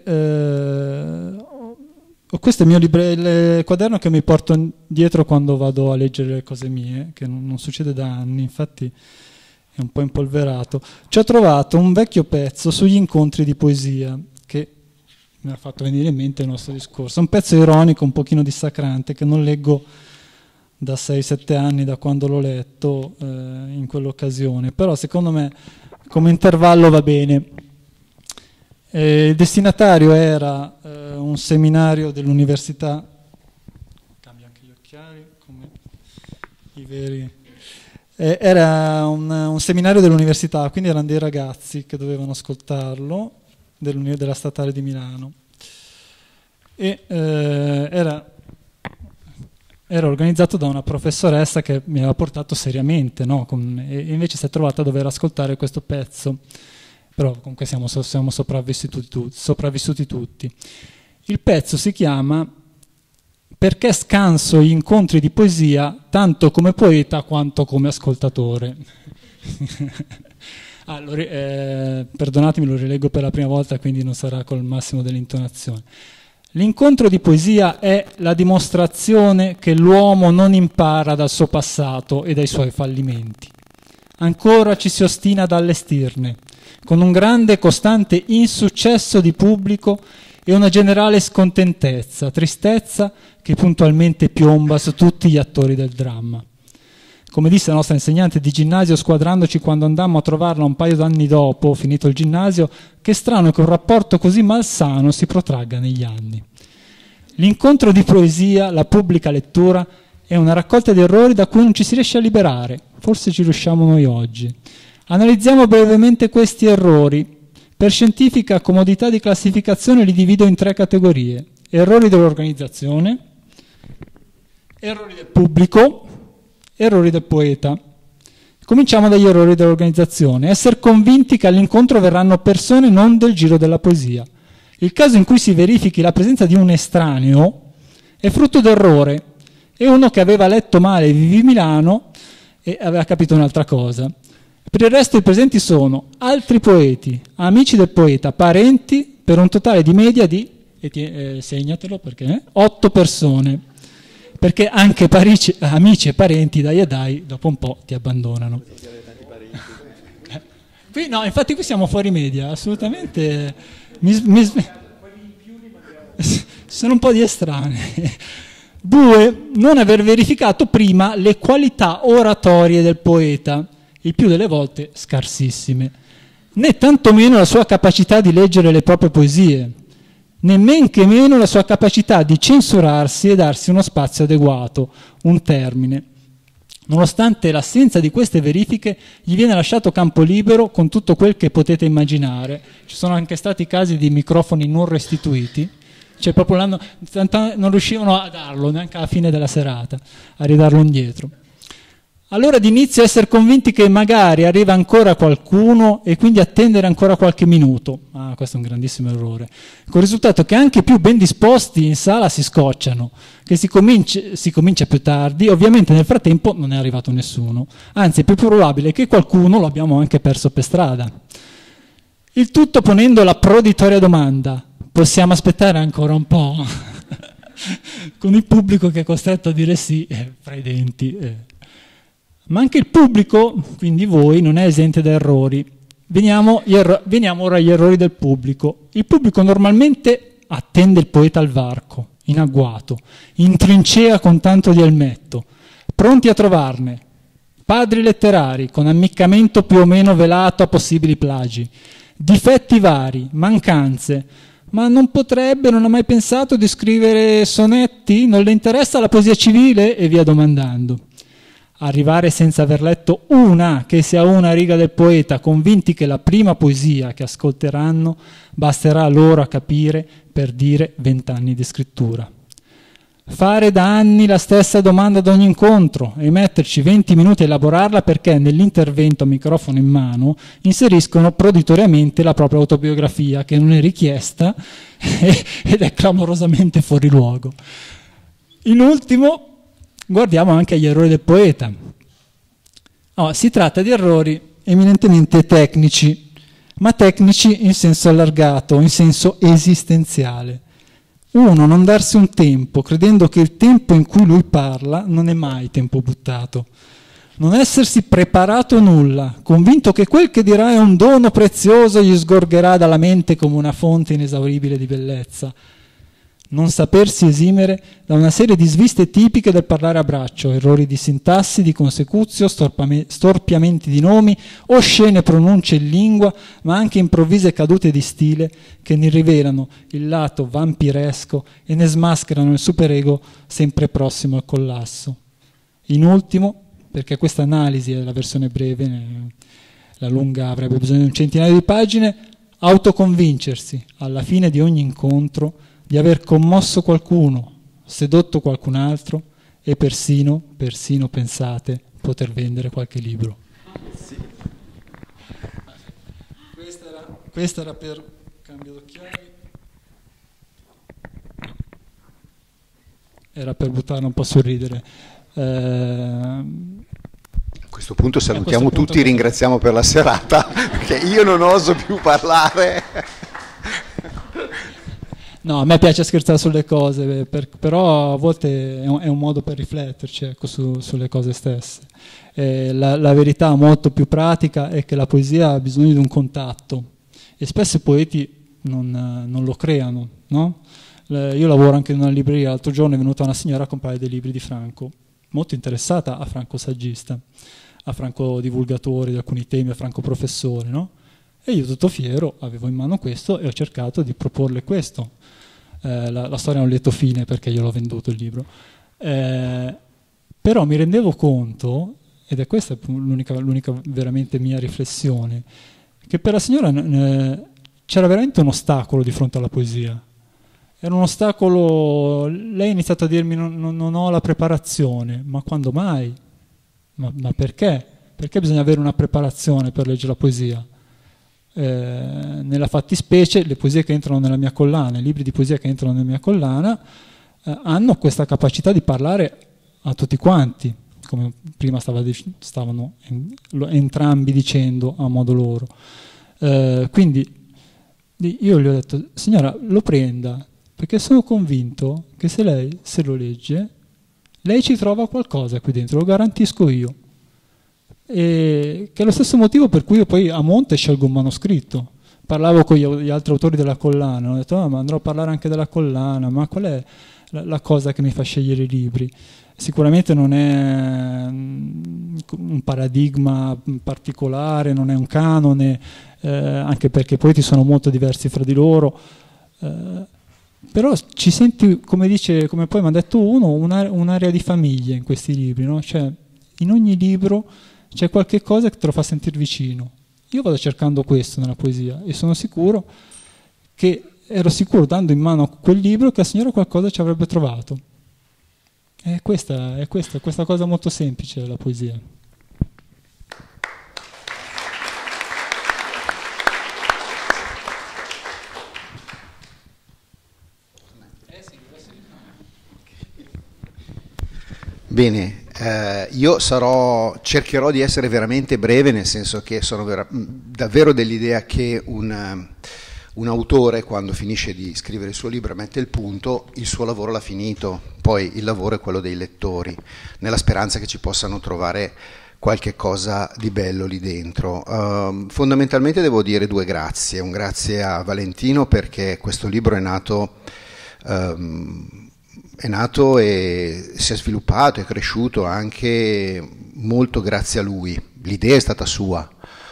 questo è il mio il quaderno che mi porto dietro quando vado a leggere le cose mie, che non succede da anni, infatti è un po' impolverato. Ci ho trovato un vecchio pezzo sugli incontri di poesia che mi ha fatto venire in mente il nostro discorso, un pezzo ironico, un pochino dissacrante, che non leggo da 6-7 anni, da quando l'ho letto in quell'occasione, però secondo me come intervallo va bene. Il destinatario era un seminario dell'università, cambio anche gli occhiali come i veri. Era un seminario dell'università, quindi erano dei ragazzi che dovevano ascoltarlo, della Statale di Milano, e era organizzato da una professoressa che mi aveva portato seriamente, no? E invece si è trovata a dover ascoltare questo pezzo, però comunque siamo sopravvissuti tutti. Il pezzo si chiama "Perché scanso gli incontri di poesia tanto come poeta quanto come ascoltatore". Perdonatemi, lo rileggo per la prima volta, quindi non sarà col massimo dell'intonazione. L'incontro di poesia è la dimostrazione che l'uomo non impara dal suo passato e dai suoi fallimenti. Ancora ci si ostina ad allestirne, con un grande e costante insuccesso di pubblico e una generale scontentezza, tristezza che puntualmente piomba su tutti gli attori del dramma. Come disse la nostra insegnante di ginnasio squadrandoci quando andammo a trovarla un paio d'anni dopo, finito il ginnasio, che strano che un rapporto così malsano si protragga negli anni. L'incontro di poesia, la pubblica lettura, è una raccolta di errori da cui non ci si riesce a liberare, forse ci riusciamo noi oggi. Analizziamo brevemente questi errori. Per scientifica comodità di classificazione li divido in 3 categorie: errori dell'organizzazione, errori del pubblico, errori del poeta. Cominciamo dagli errori dell'organizzazione. Essere convinti che all'incontro verranno persone non del giro della poesia. Il caso in cui si verifichi la presenza di un estraneo è frutto d'errore. È uno che aveva letto male Vivi Milano e aveva capito un'altra cosa. Per il resto i presenti sono altri poeti, amici del poeta, parenti, per un totale di media di, segnatelo perché, 8 persone. Perché anche amici e parenti dai e dai dopo un po' ti abbandonano. No, infatti qui siamo fuori media, assolutamente. Sono un po' di estranei. 2. Non aver verificato prima le qualità oratorie del poeta, il più delle volte scarsissime, né tantomeno la sua capacità di leggere le proprie poesie, né men che meno la sua capacità di censurarsi e darsi uno spazio adeguato, un termine. Nonostante l'assenza di queste verifiche, gli viene lasciato campo libero con tutto quel che potete immaginare. Ci sono anche stati casi di microfoni non restituiti, cioè proprio non riuscivano a darlo neanche alla fine della serata, a ridarlo indietro. Allora d'inizio essere convinti che magari arriva ancora qualcuno e quindi attendere ancora qualche minuto. Questo è un grandissimo errore. Con il risultato che anche i più ben disposti in sala si scocciano, che si comincia più tardi, ovviamente nel frattempo non è arrivato nessuno. Anzi, è più probabile che qualcuno lo abbiamo anche perso per strada. Il tutto ponendo la proditoria domanda: possiamo aspettare ancora un po'? Con il pubblico che è costretto a dire sì, fra i denti. Ma anche il pubblico, quindi voi, non è esente da errori. Veniamo ora agli errori del pubblico. Il pubblico normalmente attende il poeta al varco, in agguato, in trincea con tanto di elmetto, pronti a trovarne. Padri letterari, con ammiccamento più o meno velato a possibili plagi, difetti vari, mancanze. Ma non potrebbe, non ha mai pensato di scrivere sonetti? Non le interessa la poesia civile? E via domandando. Arrivare senza aver letto che sia una riga del poeta, convinti che la prima poesia che ascolteranno basterà loro a capire per dire 20 anni di scrittura. Fare da anni la stessa domanda ad ogni incontro e metterci 20 minuti a elaborarla perché nell'intervento a microfono in mano inseriscono proditoriamente la propria autobiografia, che non è richiesta ed è clamorosamente fuori luogo. In ultimo, guardiamo anche agli errori del poeta. Si tratta di errori eminentemente tecnici, ma tecnici in senso allargato, in senso esistenziale. 1. Non darsi un tempo, credendo che il tempo in cui lui parla non è mai tempo buttato. Non essersi preparato nulla, convinto che quel che dirà è un dono prezioso e gli sgorgerà dalla mente come una fonte inesauribile di bellezza. Non sapersi esimere da una serie di sviste tipiche del parlare a braccio, errori di sintassi, di consecuzio, storpiamenti di nomi, oscene pronunce in lingua, ma anche improvvise cadute di stile che ne rivelano il lato vampiresco e ne smascherano il superego sempre prossimo al collasso. In ultimo, perché questa analisi è la versione breve, la lunga avrebbe bisogno di un centinaio di pagine, autoconvincersi alla fine di ogni incontro di aver commosso qualcuno, sedotto qualcun altro e persino pensate, poter vendere qualche libro. Sì. Questa era per cambio d'occhiali. Era per buttarla un po' a sorridere. A questo punto salutiamo tutti, ringraziamo per la serata, perché io non oso più parlare. No, a me piace scherzare sulle cose, però a volte è un modo per rifletterci, ecco, sulle cose stesse. La verità molto più pratica è che la poesia ha bisogno di un contatto e spesso i poeti non lo creano, no? Io lavoro anche in una libreria, l'altro giorno è venuta una signora a comprare dei libri di Franco, molto interessata a Franco saggista, a Franco divulgatore di alcuni temi, a Franco professore, no? E io tutto fiero avevo in mano questo e ho cercato di proporle questo. La storia ha un lieto fine perché io l'ho venduto il libro, però mi rendevo conto, ed è questa l'unica veramente mia riflessione, che per la signora c'era veramente un ostacolo di fronte alla poesia. Era un ostacolo, lei ha iniziato a dirmi non ho la preparazione, ma quando mai? Ma perché? Perché bisogna avere una preparazione per leggere la poesia? Nella fattispecie le poesie che entrano nella mia collana, i libri di poesia che entrano nella mia collana hanno questa capacità di parlare a tutti quanti, come prima stavano entrambi dicendo a modo loro. Quindi io gli ho detto: signora, lo prenda, perché sono convinto che se lei se lo legge, lei ci trova qualcosa qui dentro, lo garantisco io. e che è lo stesso motivo per cui io poi a monte scelgo un manoscritto. Parlavo con gli altri autori della collana, ho detto ma andrò a parlare anche della collana, ma qual è la cosa che mi fa scegliere i libri? Sicuramente non è un paradigma particolare, non è un canone, anche perché poi ti sono molto diversi fra di loro, però ci senti, come poi mi ha detto uno, un'area di famiglia in questi libri, no? Cioè, in ogni libro c'è qualche cosa che te lo fa sentire vicino. Io vado cercando questo nella poesia e sono sicuro che ero sicuro, dando in mano quel libro, che la signora qualcosa ci avrebbe trovato. È questa cosa molto semplice della poesia. Bene, io cercherò di essere veramente breve, nel senso che sono davvero dell'idea che un autore, quando finisce di scrivere il suo libro e mette il punto, il suo lavoro l'ha finito, poi il lavoro è quello dei lettori, nella speranza che ci possano trovare qualche cosa di bello lì dentro. Fondamentalmente devo dire due grazie, un grazie a Valentino perché questo libro è nato e si è sviluppato, è cresciuto anche molto grazie a lui, l'idea è stata sua.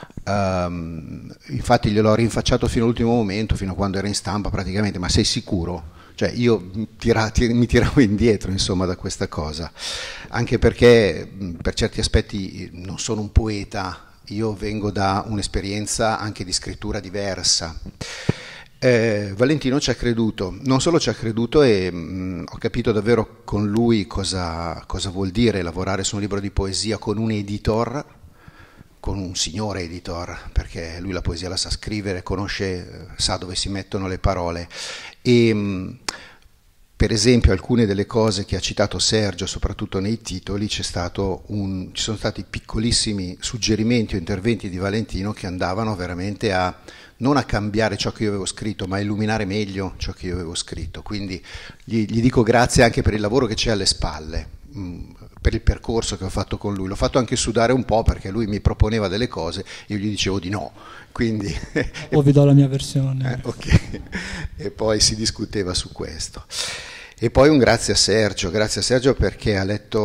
Infatti gliel'ho rinfacciato fino all'ultimo momento, fino a quando era in stampa praticamente, ma sei sicuro? Cioè io mi tiravo indietro insomma da questa cosa, anche perché per certi aspetti non sono un poeta, io vengo da un'esperienza anche di scrittura diversa. Valentino ci ha creduto, non solo ci ha creduto e ho capito davvero con lui cosa vuol dire lavorare su un libro di poesia con un editor, con un signore editor, perché lui la poesia la sa scrivere, sa dove si mettono le parole. E per esempio alcune delle cose che ha citato Sergio, soprattutto nei titoli, ci sono stati piccolissimi suggerimenti o interventi di Valentino che andavano veramente non a cambiare ciò che io avevo scritto, ma a illuminare meglio ciò che io avevo scritto. Quindi gli dico grazie anche per il lavoro che c'è alle spalle, per il percorso che ho fatto con lui. L'ho fatto anche sudare un po' perché lui mi proponeva delle cose e io gli dicevo di no, quindi o vi do la mia versione. Ok. E poi si discuteva su questo. E poi un grazie a Sergio perché ha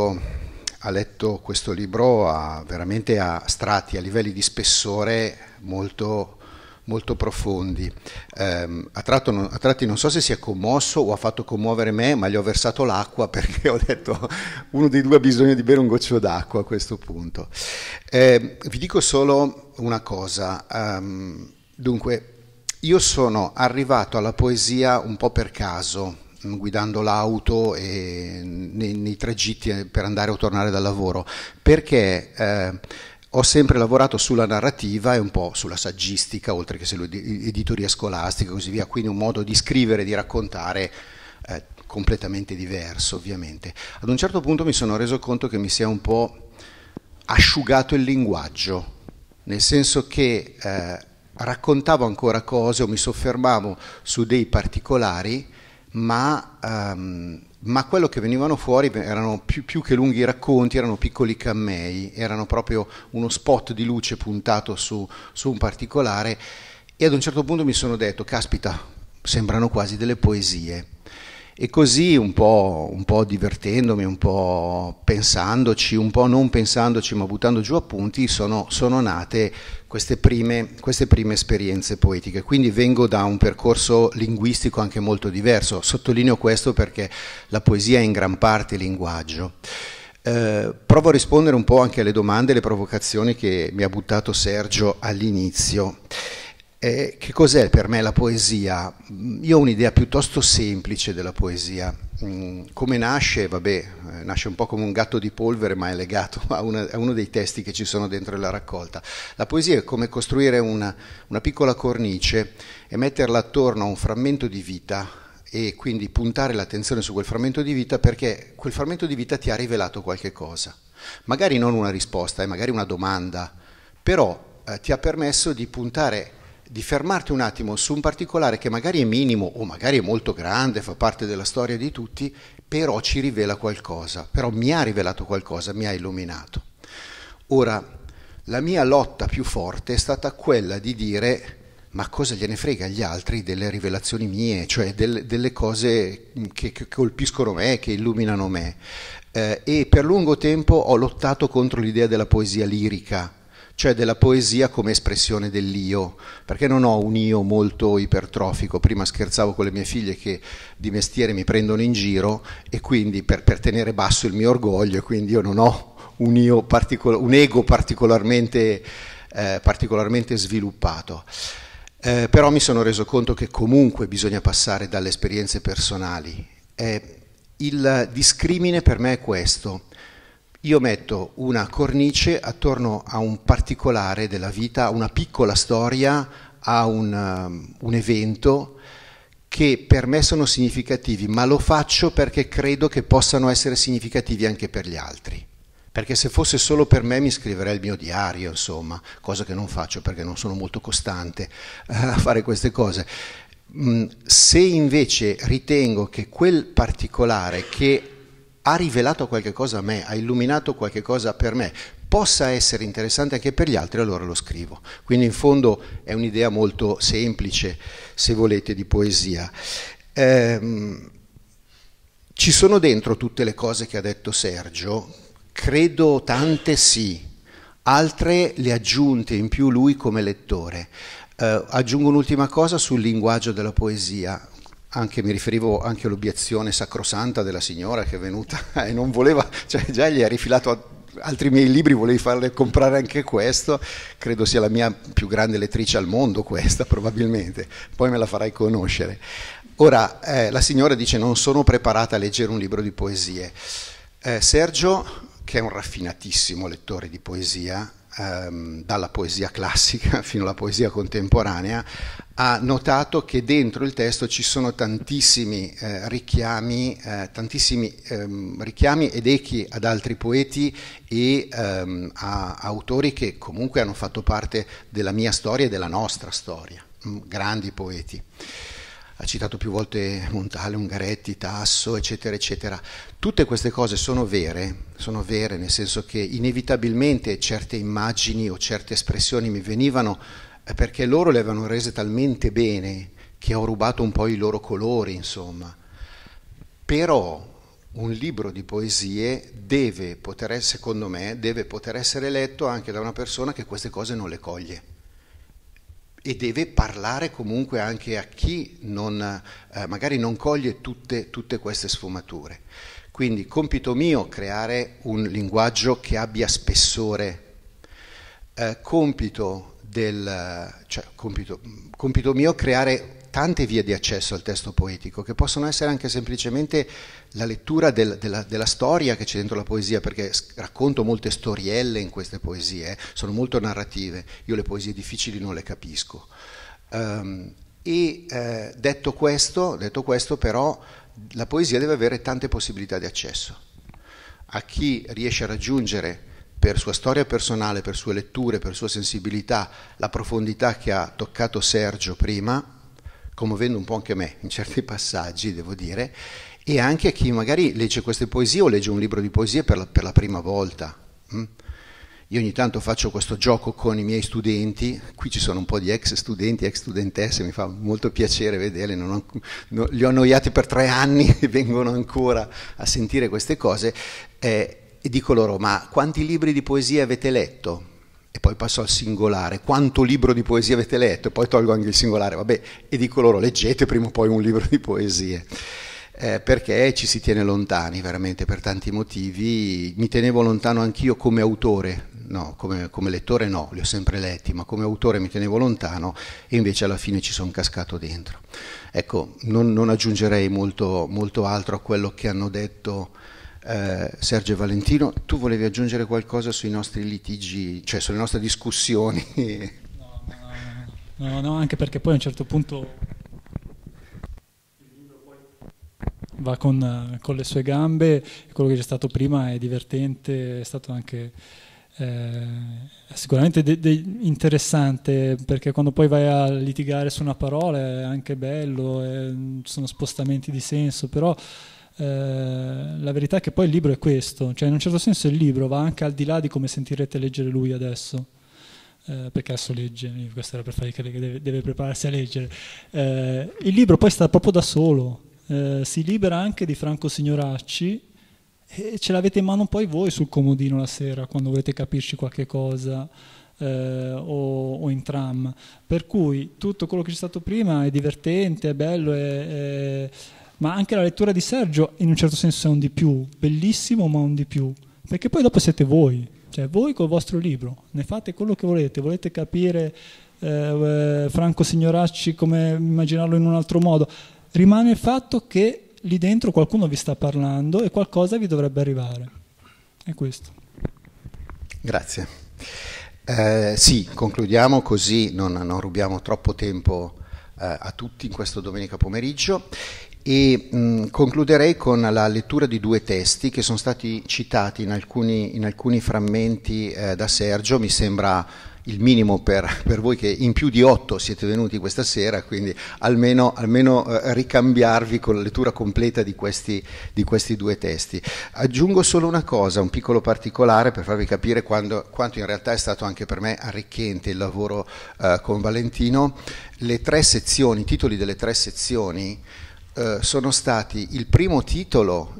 letto questo libro veramente a strati, a livelli di spessore molto molto profondi. A tratti non so se si è commosso o ha fatto commuovere me, ma gli ho versato l'acqua perché ho detto uno dei due ha bisogno di bere un goccio d'acqua a questo punto. Vi dico solo una cosa, dunque io sono arrivato alla poesia un po' per caso, guidando l'auto e nei tragitti per andare o tornare dal lavoro, perché ho sempre lavorato sulla narrativa e un po' sulla saggistica, oltre che sull'editoria scolastica e così via, quindi un modo di scrivere, di raccontare completamente diverso ovviamente. Ad un certo punto mi sono reso conto che mi si è un po' asciugato il linguaggio, nel senso che raccontavo ancora cose o mi soffermavo su dei particolari, ma quello che venivano fuori erano più che lunghi racconti, erano piccoli cammei, erano proprio uno spot di luce puntato su un particolare, e ad un certo punto mi sono detto, caspita, sembrano quasi delle poesie. E così un po' divertendomi, un po' pensandoci, un po' non pensandoci, ma buttando giù appunti, sono nate queste prime esperienze poetiche. Quindi vengo da un percorso linguistico anche molto diverso. Sottolineo questo perché la poesia è in gran parte linguaggio. Provo a rispondere un po' anche alle domande e alle provocazioni che mi ha buttato Sergio all'inizio. Che cos'è per me la poesia? Io ho un'idea piuttosto semplice della poesia. Come nasce? Vabbè, nasce un po' come un gatto di polvere, ma è legato a uno dei testi che ci sono dentro la raccolta. La poesia è come costruire una piccola cornice e metterla attorno a un frammento di vita e quindi puntare l'attenzione su quel frammento di vita, perché quel frammento di vita ti ha rivelato qualche cosa. Magari non una risposta, magari una domanda, però ti ha permesso di fermarti un attimo su un particolare che magari è minimo o magari è molto grande, fa parte della storia di tutti, però ci rivela qualcosa, però mi ha rivelato qualcosa, mi ha illuminato. Ora, La mia lotta più forte è stata quella di dire: ma cosa gliene frega agli altri delle rivelazioni mie, cioè delle cose che colpiscono me, che illuminano me. E per lungo tempo ho lottato contro l'idea della poesia lirica, cioè della poesia come espressione dell'io, perché non ho un io molto ipertrofico. Prima scherzavo con le mie figlie che di mestiere mi prendono in giro, e quindi per tenere basso il mio orgoglio, e quindi io non ho un ego particolarmente sviluppato. Però mi sono reso conto che comunque bisogna passare dalle esperienze personali. Il discrimine per me è questo: io metto una cornice attorno a un particolare della vita, a una piccola storia, a un evento che per me sono significativi, ma lo faccio perché credo che possano essere significativi anche per gli altri. Perché se fosse solo per me mi scriverei il mio diario, insomma, cosa che non faccio perché non sono molto costante a fare queste cose. Se invece ritengo che quel particolare che ha rivelato qualche cosa a me, ha illuminato qualche cosa per me, possa essere interessante anche per gli altri, allora lo scrivo. Quindi in fondo è un'idea molto semplice, se volete, di poesia. Ci sono dentro tutte le cose che ha detto Sergio. Credo tante sì, altre le ha aggiunte in più lui come lettore. Aggiungo un'ultima cosa sul linguaggio della poesia. Mi riferivo anche all'obiezione sacrosanta della signora che è venuta e non voleva, cioè già gli ha rifilato altri miei libri, volevi farle comprare anche questo. Credo sia la mia più grande lettrice al mondo questa, probabilmente, poi me la farai conoscere. Ora, la signora dice: non sono preparata a leggere un libro di poesie. Sergio, che è un raffinatissimo lettore di poesia, dalla poesia classica fino alla poesia contemporanea, ha notato che dentro il testo ci sono tantissimi richiami ed echi ad altri poeti e a autori che comunque hanno fatto parte della mia storia e della nostra storia, grandi poeti. Ha citato più volte Montale, Ungaretti, Tasso, eccetera, eccetera. Tutte queste cose sono vere nel senso che inevitabilmente certe immagini o certe espressioni mi venivano perché loro le avevano rese talmente bene che ho rubato un po' i loro colori, insomma. Però un libro di poesie deve poter essere, secondo me, deve poter essere letto anche da una persona che queste cose non le coglie. E deve parlare comunque anche a chi magari non coglie tutte queste sfumature. Quindi compito mio creare un linguaggio che abbia spessore, compito mio creare tante vie di accesso al testo poetico, che possono essere anche semplicemente la lettura della storia che c'è dentro la poesia, perché racconto molte storielle in queste poesie, sono molto narrative, io le poesie difficili non le capisco. Detto questo però, la poesia deve avere tante possibilità di accesso. A chi riesce a raggiungere per sua storia personale, per sue letture, per sua sensibilità, la profondità che ha toccato Sergio prima, commuovendo un po' anche me in certi passaggi, devo dire, e anche a chi magari legge queste poesie o legge un libro di poesie per la prima volta. Io ogni tanto faccio questo gioco con i miei studenti, qui ci sono un po' di ex studenti, ex studentesse, mi fa molto piacere vederli, li ho annoiati per 3 anni e vengono ancora a sentire queste cose, e dico loro: ma quanti libri di poesia avete letto? E poi passo al singolare: quanto libro di poesia avete letto? E poi tolgo anche il singolare, vabbè, e dico loro: leggete prima o poi un libro di poesie, perché ci si tiene lontani veramente per tanti motivi. Mi tenevo lontano anch'io come autore, no, come lettore no, li ho sempre letti, ma come autore mi tenevo lontano e invece alla fine ci sono cascato dentro. Ecco, non aggiungerei molto altro a quello che hanno detto Sergio e Valentino. Tu volevi aggiungere qualcosa sui nostri litigi, cioè sulle nostre discussioni? No, anche perché poi a un certo punto il libro poi va con le sue gambe, e quello che c'è stato prima è divertente, è stato anche sicuramente interessante, perché quando poi vai a litigare su una parola è anche bello, sono spostamenti di senso, però La verità è che poi il libro è questo, cioè in un certo senso il libro va anche al di là di come sentirete leggere lui adesso, perché adesso legge, questo era per fargli capire che deve prepararsi a leggere. Il libro poi sta proprio da solo, si libera anche di Franco Signoracci e ce l'avete in mano poi voi sul comodino la sera quando volete capirci qualche cosa, o in tram, per cui tutto quello che c'è stato prima è divertente, è bello, ma anche la lettura di Sergio in un certo senso è un di più, bellissimo ma un di più, perché poi dopo siete voi, cioè voi col vostro libro, ne fate quello che volete capire Franco Signoracci come immaginarlo in un altro modo, rimane il fatto che lì dentro qualcuno vi sta parlando e qualcosa vi dovrebbe arrivare, è questo. Grazie. Sì, concludiamo così non rubiamo troppo tempo a tutti in questo domenica pomeriggio e concluderei con la lettura di due testi che sono stati citati in alcuni frammenti da Sergio. Mi sembra il minimo per voi che in più di 8 siete venuti questa sera, quindi almeno ricambiarvi con la lettura completa di questi due testi. Aggiungo solo una cosa, un piccolo particolare per farvi capire quanto in realtà è stato anche per me arricchente il lavoro con Valentino. Le 3 sezioni, i titoli delle 3 sezioni sono stati il primo titolo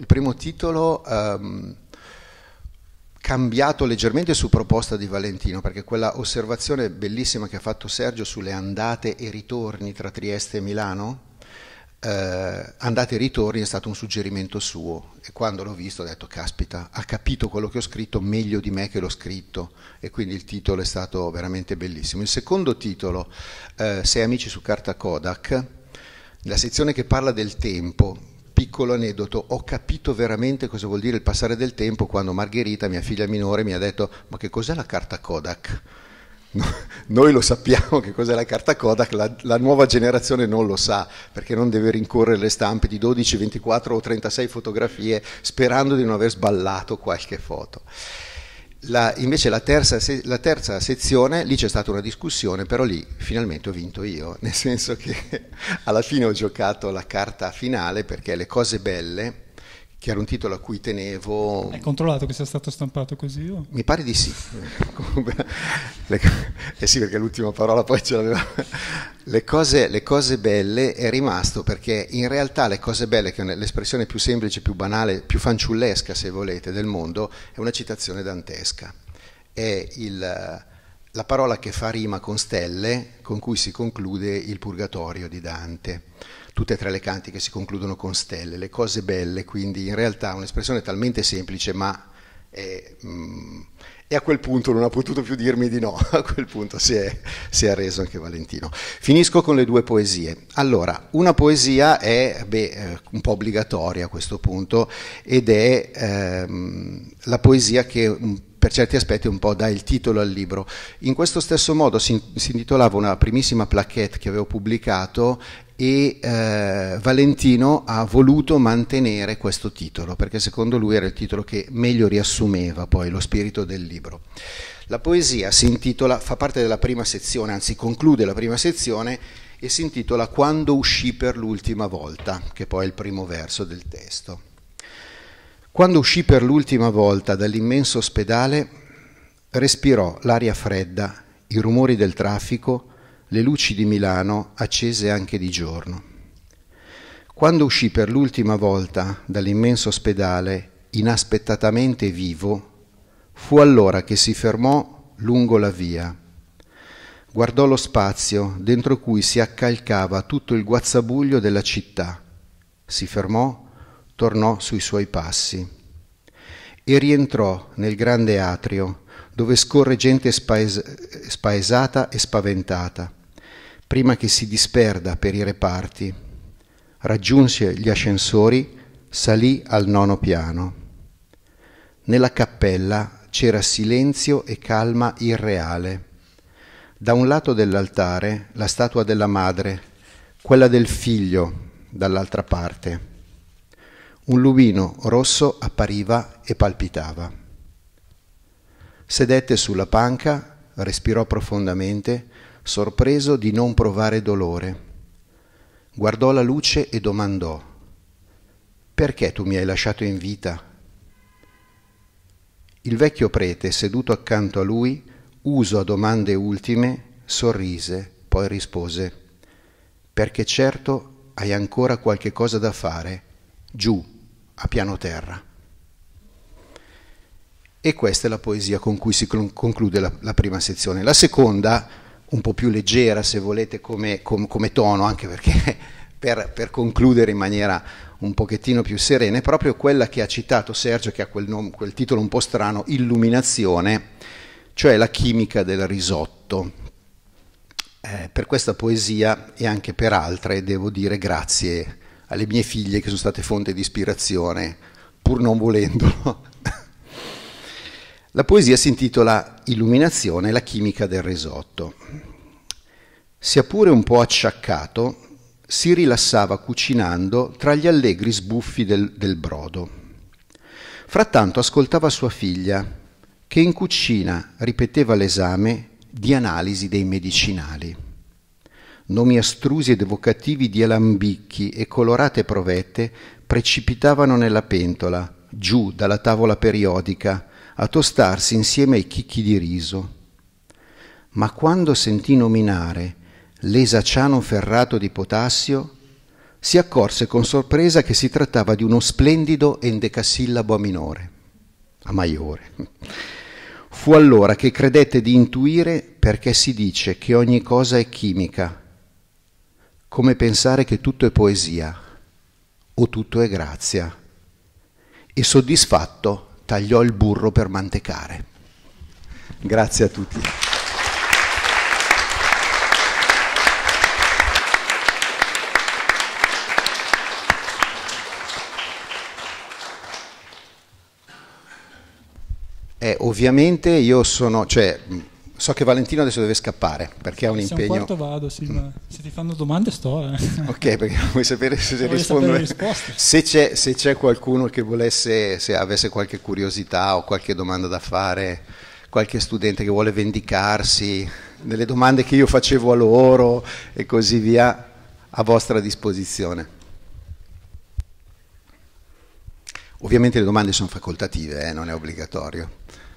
cambiato leggermente su proposta di Valentino, perché quella osservazione bellissima che ha fatto Sergio sulle andate e ritorni tra Trieste e Milano, andate e ritorni è stato un suggerimento suo, e quando l'ho visto ho detto caspita, ha capito quello che ho scritto meglio di me che l'ho scritto, e quindi il titolo è stato veramente bellissimo. Il secondo titolo, Sei amici su carta Kodak, la sezione che parla del tempo. Piccolo aneddoto, ho capito veramente cosa vuol dire il passare del tempo quando Margherita, mia figlia minore, mi ha detto ma che cos'è la carta Kodak? Noi lo sappiamo che cos'è la carta Kodak, la nuova generazione non lo sa, perché non deve rincorrere le stampe di 12, 24 o 36 fotografie sperando di non aver sballato qualche foto. Invece la terza sezione, lì c'è stata una discussione, però lì finalmente ho vinto io, nel senso che alla fine ho giocato la carta finale, perché Le cose belle, che era un titolo a cui tenevo. Hai controllato che sia stato stampato così? O? Mi pare di sì. Sì, perché l'ultima parola poi ce l'aveva. Le cose belle è rimasto perché in realtà le cose belle, che è l'espressione più semplice, più banale, più fanciullesca se volete del mondo, è una citazione dantesca. È la parola che fa rima con stelle, con cui si conclude il Purgatorio di Dante. Tutte e 3 le cantiche si concludono con stelle, le cose belle, quindi in realtà è un'espressione talmente semplice, ma e a quel punto non ha potuto più dirmi di no, a quel punto si è arreso anche Valentino. Finisco con le 2 poesie. Allora, una poesia è un po' obbligatoria a questo punto, ed è la poesia che per certi aspetti un po' dà il titolo al libro. In questo stesso modo si intitolava una primissima plaquette che avevo pubblicato, e Valentino ha voluto mantenere questo titolo perché secondo lui era il titolo che meglio riassumeva poi lo spirito del libro. La poesia si intitola, fa parte della prima sezione, anzi conclude la prima sezione, e si intitola Quando uscì per l'ultima volta, che poi è il primo verso del testo. Quando uscì per l'ultima volta dall'immenso ospedale, respirò l'aria fredda, i rumori del traffico, le luci di Milano accese anche di giorno. Quando uscì per l'ultima volta dall'immenso ospedale, inaspettatamente vivo, fu allora che si fermò lungo la via. Guardò lo spazio dentro cui si accalcava tutto il guazzabuglio della città. Si fermò, tornò sui suoi passi e rientrò nel grande atrio dove scorre gente spaesata e spaventata, prima che si disperda per i reparti. Raggiunse gli ascensori, salì al 9° piano. Nella cappella c'era silenzio e calma irreale. Da un lato dell'altare la statua della madre, quella del figlio dall'altra parte. Un lumino rosso appariva e palpitava. Sedette sulla panca, respirò profondamente, sorpreso di non provare dolore. Guardò la luce e domandò: perché tu mi hai lasciato in vita? Il vecchio prete, seduto accanto a lui, uso a domande ultime, sorrise, poi rispose: perché certo hai ancora qualche cosa da fare, giù, a piano terra. E questa è la poesia con cui si conclude la prima sezione. La seconda, un po' più leggera se volete come tono, anche perché per concludere in maniera un pochettino più serena, è proprio quella che ha citato Sergio, che ha quel titolo un po' strano, Illuminazione, cioè la chimica del risotto. Per questa poesia e anche per altre devo dire grazie alle mie figlie che sono state fonte di ispirazione, pur non volendolo. La poesia si intitola Illuminazione, la chimica del risotto. Sia pure un po' acciaccato, si rilassava cucinando tra gli allegri sbuffi del brodo. Frattanto ascoltava sua figlia, che in cucina ripeteva l'esame di analisi dei medicinali. Nomi astrusi ed evocativi di alambicchi e colorate provette precipitavano nella pentola, giù dalla tavola periodica, a tostarsi insieme ai chicchi di riso. Ma quando sentì nominare l'esaciano ferrato di potassio, si accorse con sorpresa che si trattava di uno splendido endecasillabo a maiore. Fu allora che credette di intuire perché si dice che ogni cosa è chimica, come pensare che tutto è poesia o tutto è grazia, e soddisfatto tagliò il burro per mantecare. Grazie a tutti. Ovviamente io so che Valentino adesso deve scappare perché ha un impegno. Se un quarto vado, sì, ma se ti fanno domande sto. Ok, perché vuoi sapere se rispondo. Se c'è qualcuno che se avesse qualche curiosità o qualche domanda da fare, qualche studente che vuole vendicarsi delle domande che io facevo a loro e così via, a vostra disposizione. Ovviamente le domande sono facoltative, non è obbligatorio.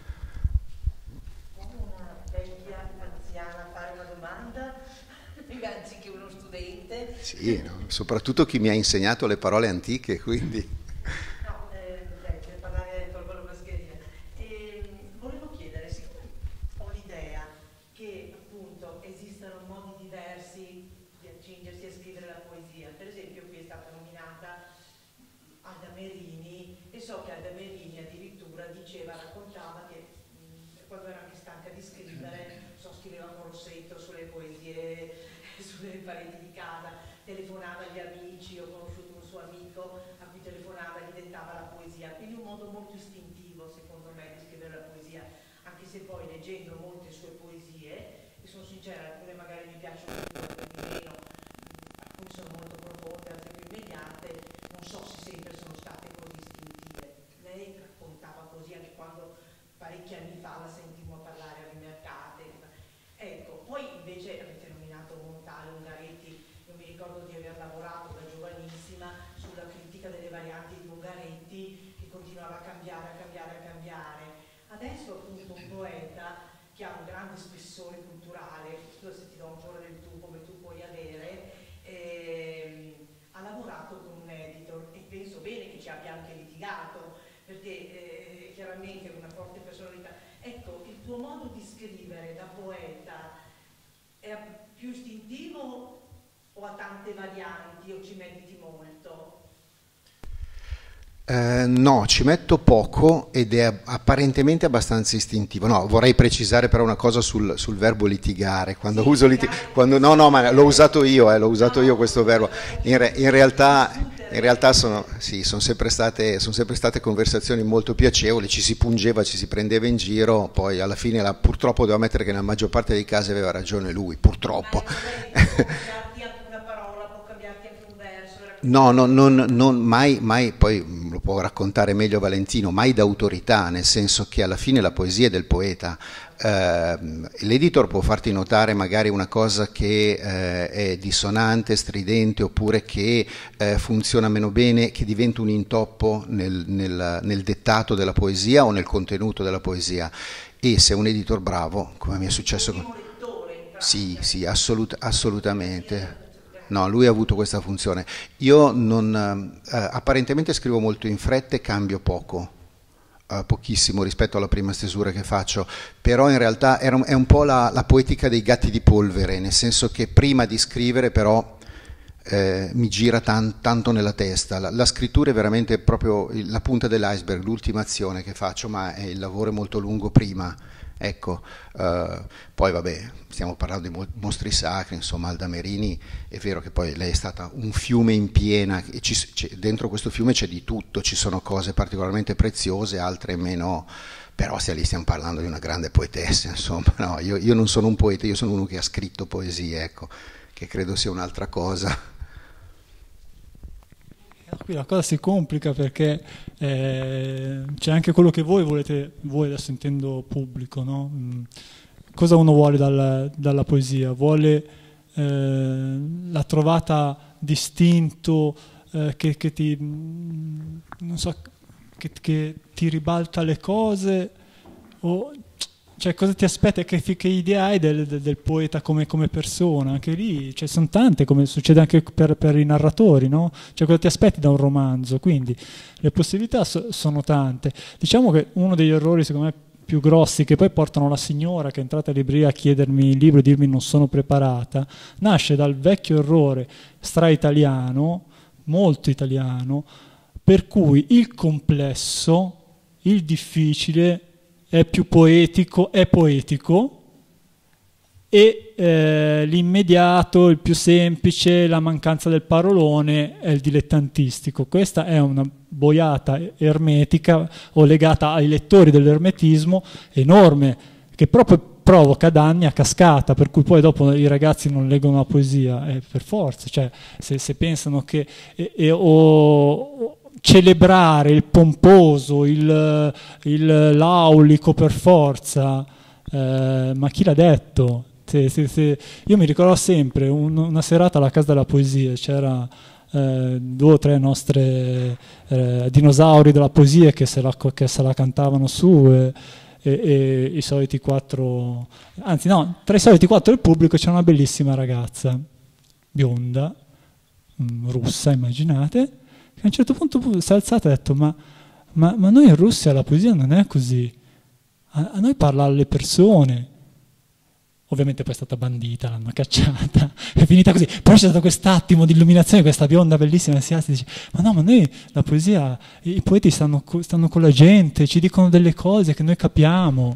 Sì, no? Soprattutto chi mi ha insegnato le parole antiche, quindi... No, per parlare col volo Pescheria. Volevo chiedere, siccome ho l'idea che appunto esistano modi diversi di accingersi a scrivere la poesia, per esempio qui è stata nominata Alda Merini e so che Alda Merini addirittura raccontava che quando era anche stanca di scrivere, scriveva con Rossetto sulle poesie, sulle pareti di casa, telefonava agli amici, ho conosciuto un suo amico a cui telefonava e gli dettava la poesia, quindi un modo molto istintivo secondo me di scrivere la poesia, anche se poi leggendo molte sue poesie, e sono sincera, alcune magari mi piacciono più, alcune di meno, alcune sono molto profonde, altre più immediate, non so se sempre sono state così istintive. Lei raccontava così anche quando parecchi anni fa la sentimmo parlare alle mercate. Ecco, poi invece avete nominato Montale, Ungaretti, io mi ricordo di aver lavorato da giovanissima sulla critica delle varianti di Ungaretti che continuava a cambiare. Adesso appunto un poeta che ha un grande spessore culturale, scusa se ti do ancora del tu come tu puoi avere, ha lavorato con un editor e penso bene che ci abbia anche litigato perché chiaramente è una forte personalità. Ecco, il tuo modo di scrivere da poeta è più istintivo o ha tante varianti o ci mediti molto? No, ci metto poco ed è apparentemente abbastanza istintivo. No, vorrei precisare però una cosa sul verbo litigare. Quando uso no, ma l'ho usato io questo verbo. In realtà sono sempre state conversazioni molto piacevoli, ci si pungeva, ci si prendeva in giro, poi alla fine purtroppo devo ammettere che nella maggior parte dei casi aveva ragione lui, purtroppo. Può cambiarti anche una parola, può cambiarti anche un verso, era No, non mai, poi lo può raccontare meglio Valentino, mai d'autorità, nel senso che alla fine la poesia è del poeta. L'editor può farti notare magari una cosa che è dissonante, stridente, oppure che funziona meno bene, che diventa un intoppo nel dettato della poesia o nel contenuto della poesia. E se è un editor bravo, come mi è successo con... Sì, assolutamente. No, lui ha avuto questa funzione. Io apparentemente scrivo molto in fretta e cambio pochissimo rispetto alla prima stesura che faccio, però in realtà è un po' la poetica dei gatti di polvere, nel senso che prima di scrivere però mi gira tanto nella testa. La scrittura è veramente proprio la punta dell'iceberg, l'ultima azione che faccio, ma il lavoro è molto lungo prima. Ecco, poi vabbè, stiamo parlando di mostri sacri, insomma, Alda Merini, è vero che poi lei è stata un fiume in piena, e dentro questo fiume c'è di tutto, ci sono cose particolarmente preziose, altre meno, però lì stiamo parlando di una grande poetessa, insomma, no, io non sono un poeta, io sono uno che ha scritto poesie, ecco, che credo sia un'altra cosa. Qui la cosa si complica perché c'è anche quello che voi volete, voi adesso intendo pubblico, no? Cosa uno vuole dalla poesia? Vuole la trovata distinto che ti, non so, che ti ribalta le cose, o cioè cosa ti aspetta, che idea hai del poeta come persona? Anche lì sono tante, come succede anche per i narratori, no? Cioè cosa ti aspetti da un romanzo? Quindi le possibilità sono tante. Diciamo che uno degli errori secondo me più grossi, che poi portano la signora che è entrata in libreria a chiedermi il libro e dirmi non sono preparata, nasce dal vecchio errore stra-italiano, molto italiano, per cui il complesso, il difficile è più poetico, è poetico, e l'immediato, il più semplice, la mancanza del parolone è il dilettantistico. Questa è una boiata ermetica o legata ai lettori dell'ermetismo enorme, che proprio provoca danni a cascata, per cui poi dopo i ragazzi non leggono la poesia, per forza, cioè se pensano che celebrare il pomposo, l'aulico per forza, ma chi l'ha detto? Io mi ricordo sempre una serata alla Casa della Poesia, c'era 2 o 3 nostre dinosauri della poesia che se la cantavano su, e i soliti 4, anzi no, tra i soliti 4 del pubblico c'era una bellissima ragazza bionda, russa, immaginate, che a un certo punto si è alzata e ha detto ma noi in Russia la poesia non è così, a noi parla alle persone. Ovviamente poi è stata bandita, l'hanno cacciata, è finita così, però c'è stato quest'attimo di illuminazione, questa bionda bellissima che si alza e dice ma noi la poesia, i poeti stanno con la gente, ci dicono delle cose che noi capiamo.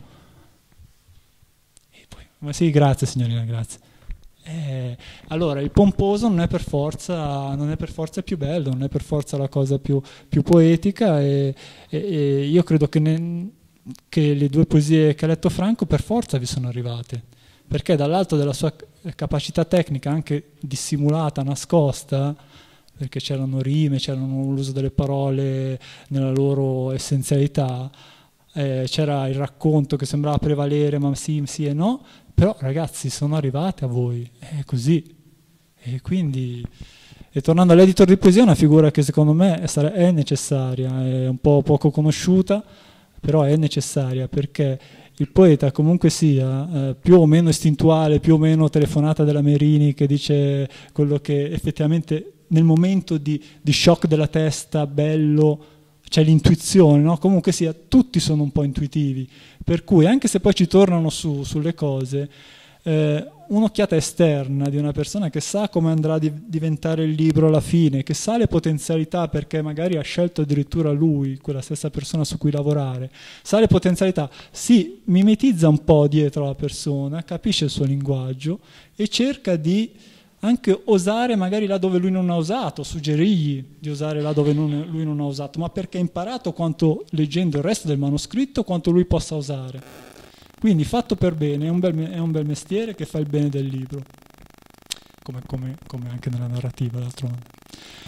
E poi, ma sì, grazie signorina, grazie. Allora il pomposo non è per forza più bello, non è per forza la cosa più poetica, e io credo che le 2 poesie che ha letto Franco per forza vi sono arrivate, perché dall'alto della sua capacità tecnica, anche dissimulata, nascosta, perché c'erano rime, c'erano l'uso delle parole nella loro essenzialità, c'era il racconto che sembrava prevalere, ma sì e no, però ragazzi sono arrivate a voi, è così. E quindi, tornando all'editor di poesia, è una figura che secondo me è necessaria, è un po' poco conosciuta, però è necessaria, perché il poeta comunque sia più o meno istintuale, più o meno telefonata della Merini che dice quello che effettivamente nel momento di shock della testa bello c'è l'intuizione, no? Comunque sia, tutti sono un po' intuitivi, per cui anche se poi ci tornano sulle cose, un'occhiata esterna di una persona che sa come andrà a diventare il libro alla fine, che sa le potenzialità, perché magari ha scelto addirittura lui, quella stessa persona su cui lavorare, sa le potenzialità, si mimetizza un po' dietro la persona, capisce il suo linguaggio e cerca di anche osare magari là dove lui non ha osato, suggerigli di osare là dove lui non ha osato, ma perché ha imparato quanto, leggendo il resto del manoscritto, quanto lui possa osare. Quindi fatto per bene, è un bel mestiere che fa il bene del libro, come anche nella narrativa d'altronde.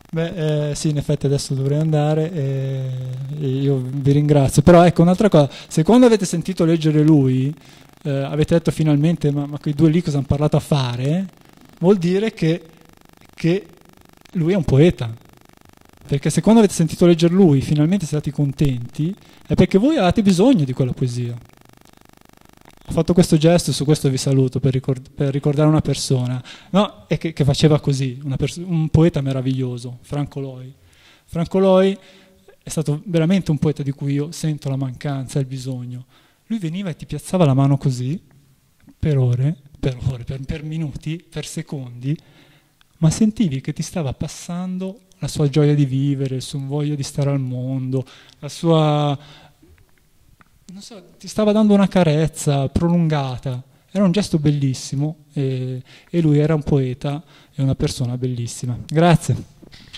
Beh, sì, in effetti adesso dovrei andare e io vi ringrazio. Però ecco, un'altra cosa, se quando avete sentito leggere lui avete detto finalmente ma quei due lì cosa hanno parlato a fare, vuol dire che lui è un poeta. Perché se quando avete sentito leggere lui finalmente siete stati contenti, è perché voi avevate bisogno di quella poesia. Ho fatto questo gesto e su questo vi saluto per ricordare una persona, no? E che faceva così, un poeta meraviglioso, Franco Loi. Franco Loi è stato veramente un poeta di cui io sento la mancanza, il bisogno. Lui veniva e ti piazzava la mano così, per ore, per minuti, per secondi, ma sentivi che ti stava passando la sua gioia di vivere, il suo voglia di stare al mondo, la sua... non so, ti stava dando una carezza prolungata. Era un gesto bellissimo e lui era un poeta e una persona bellissima. Grazie.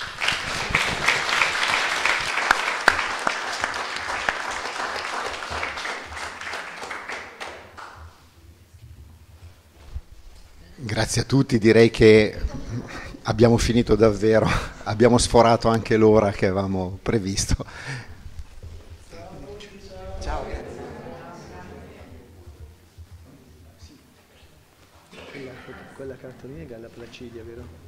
Grazie a tutti, direi che abbiamo finito davvero, abbiamo sforato anche l'ora che avevamo previsto. Ciao. Quella cartolina è Galla Placidia, vero?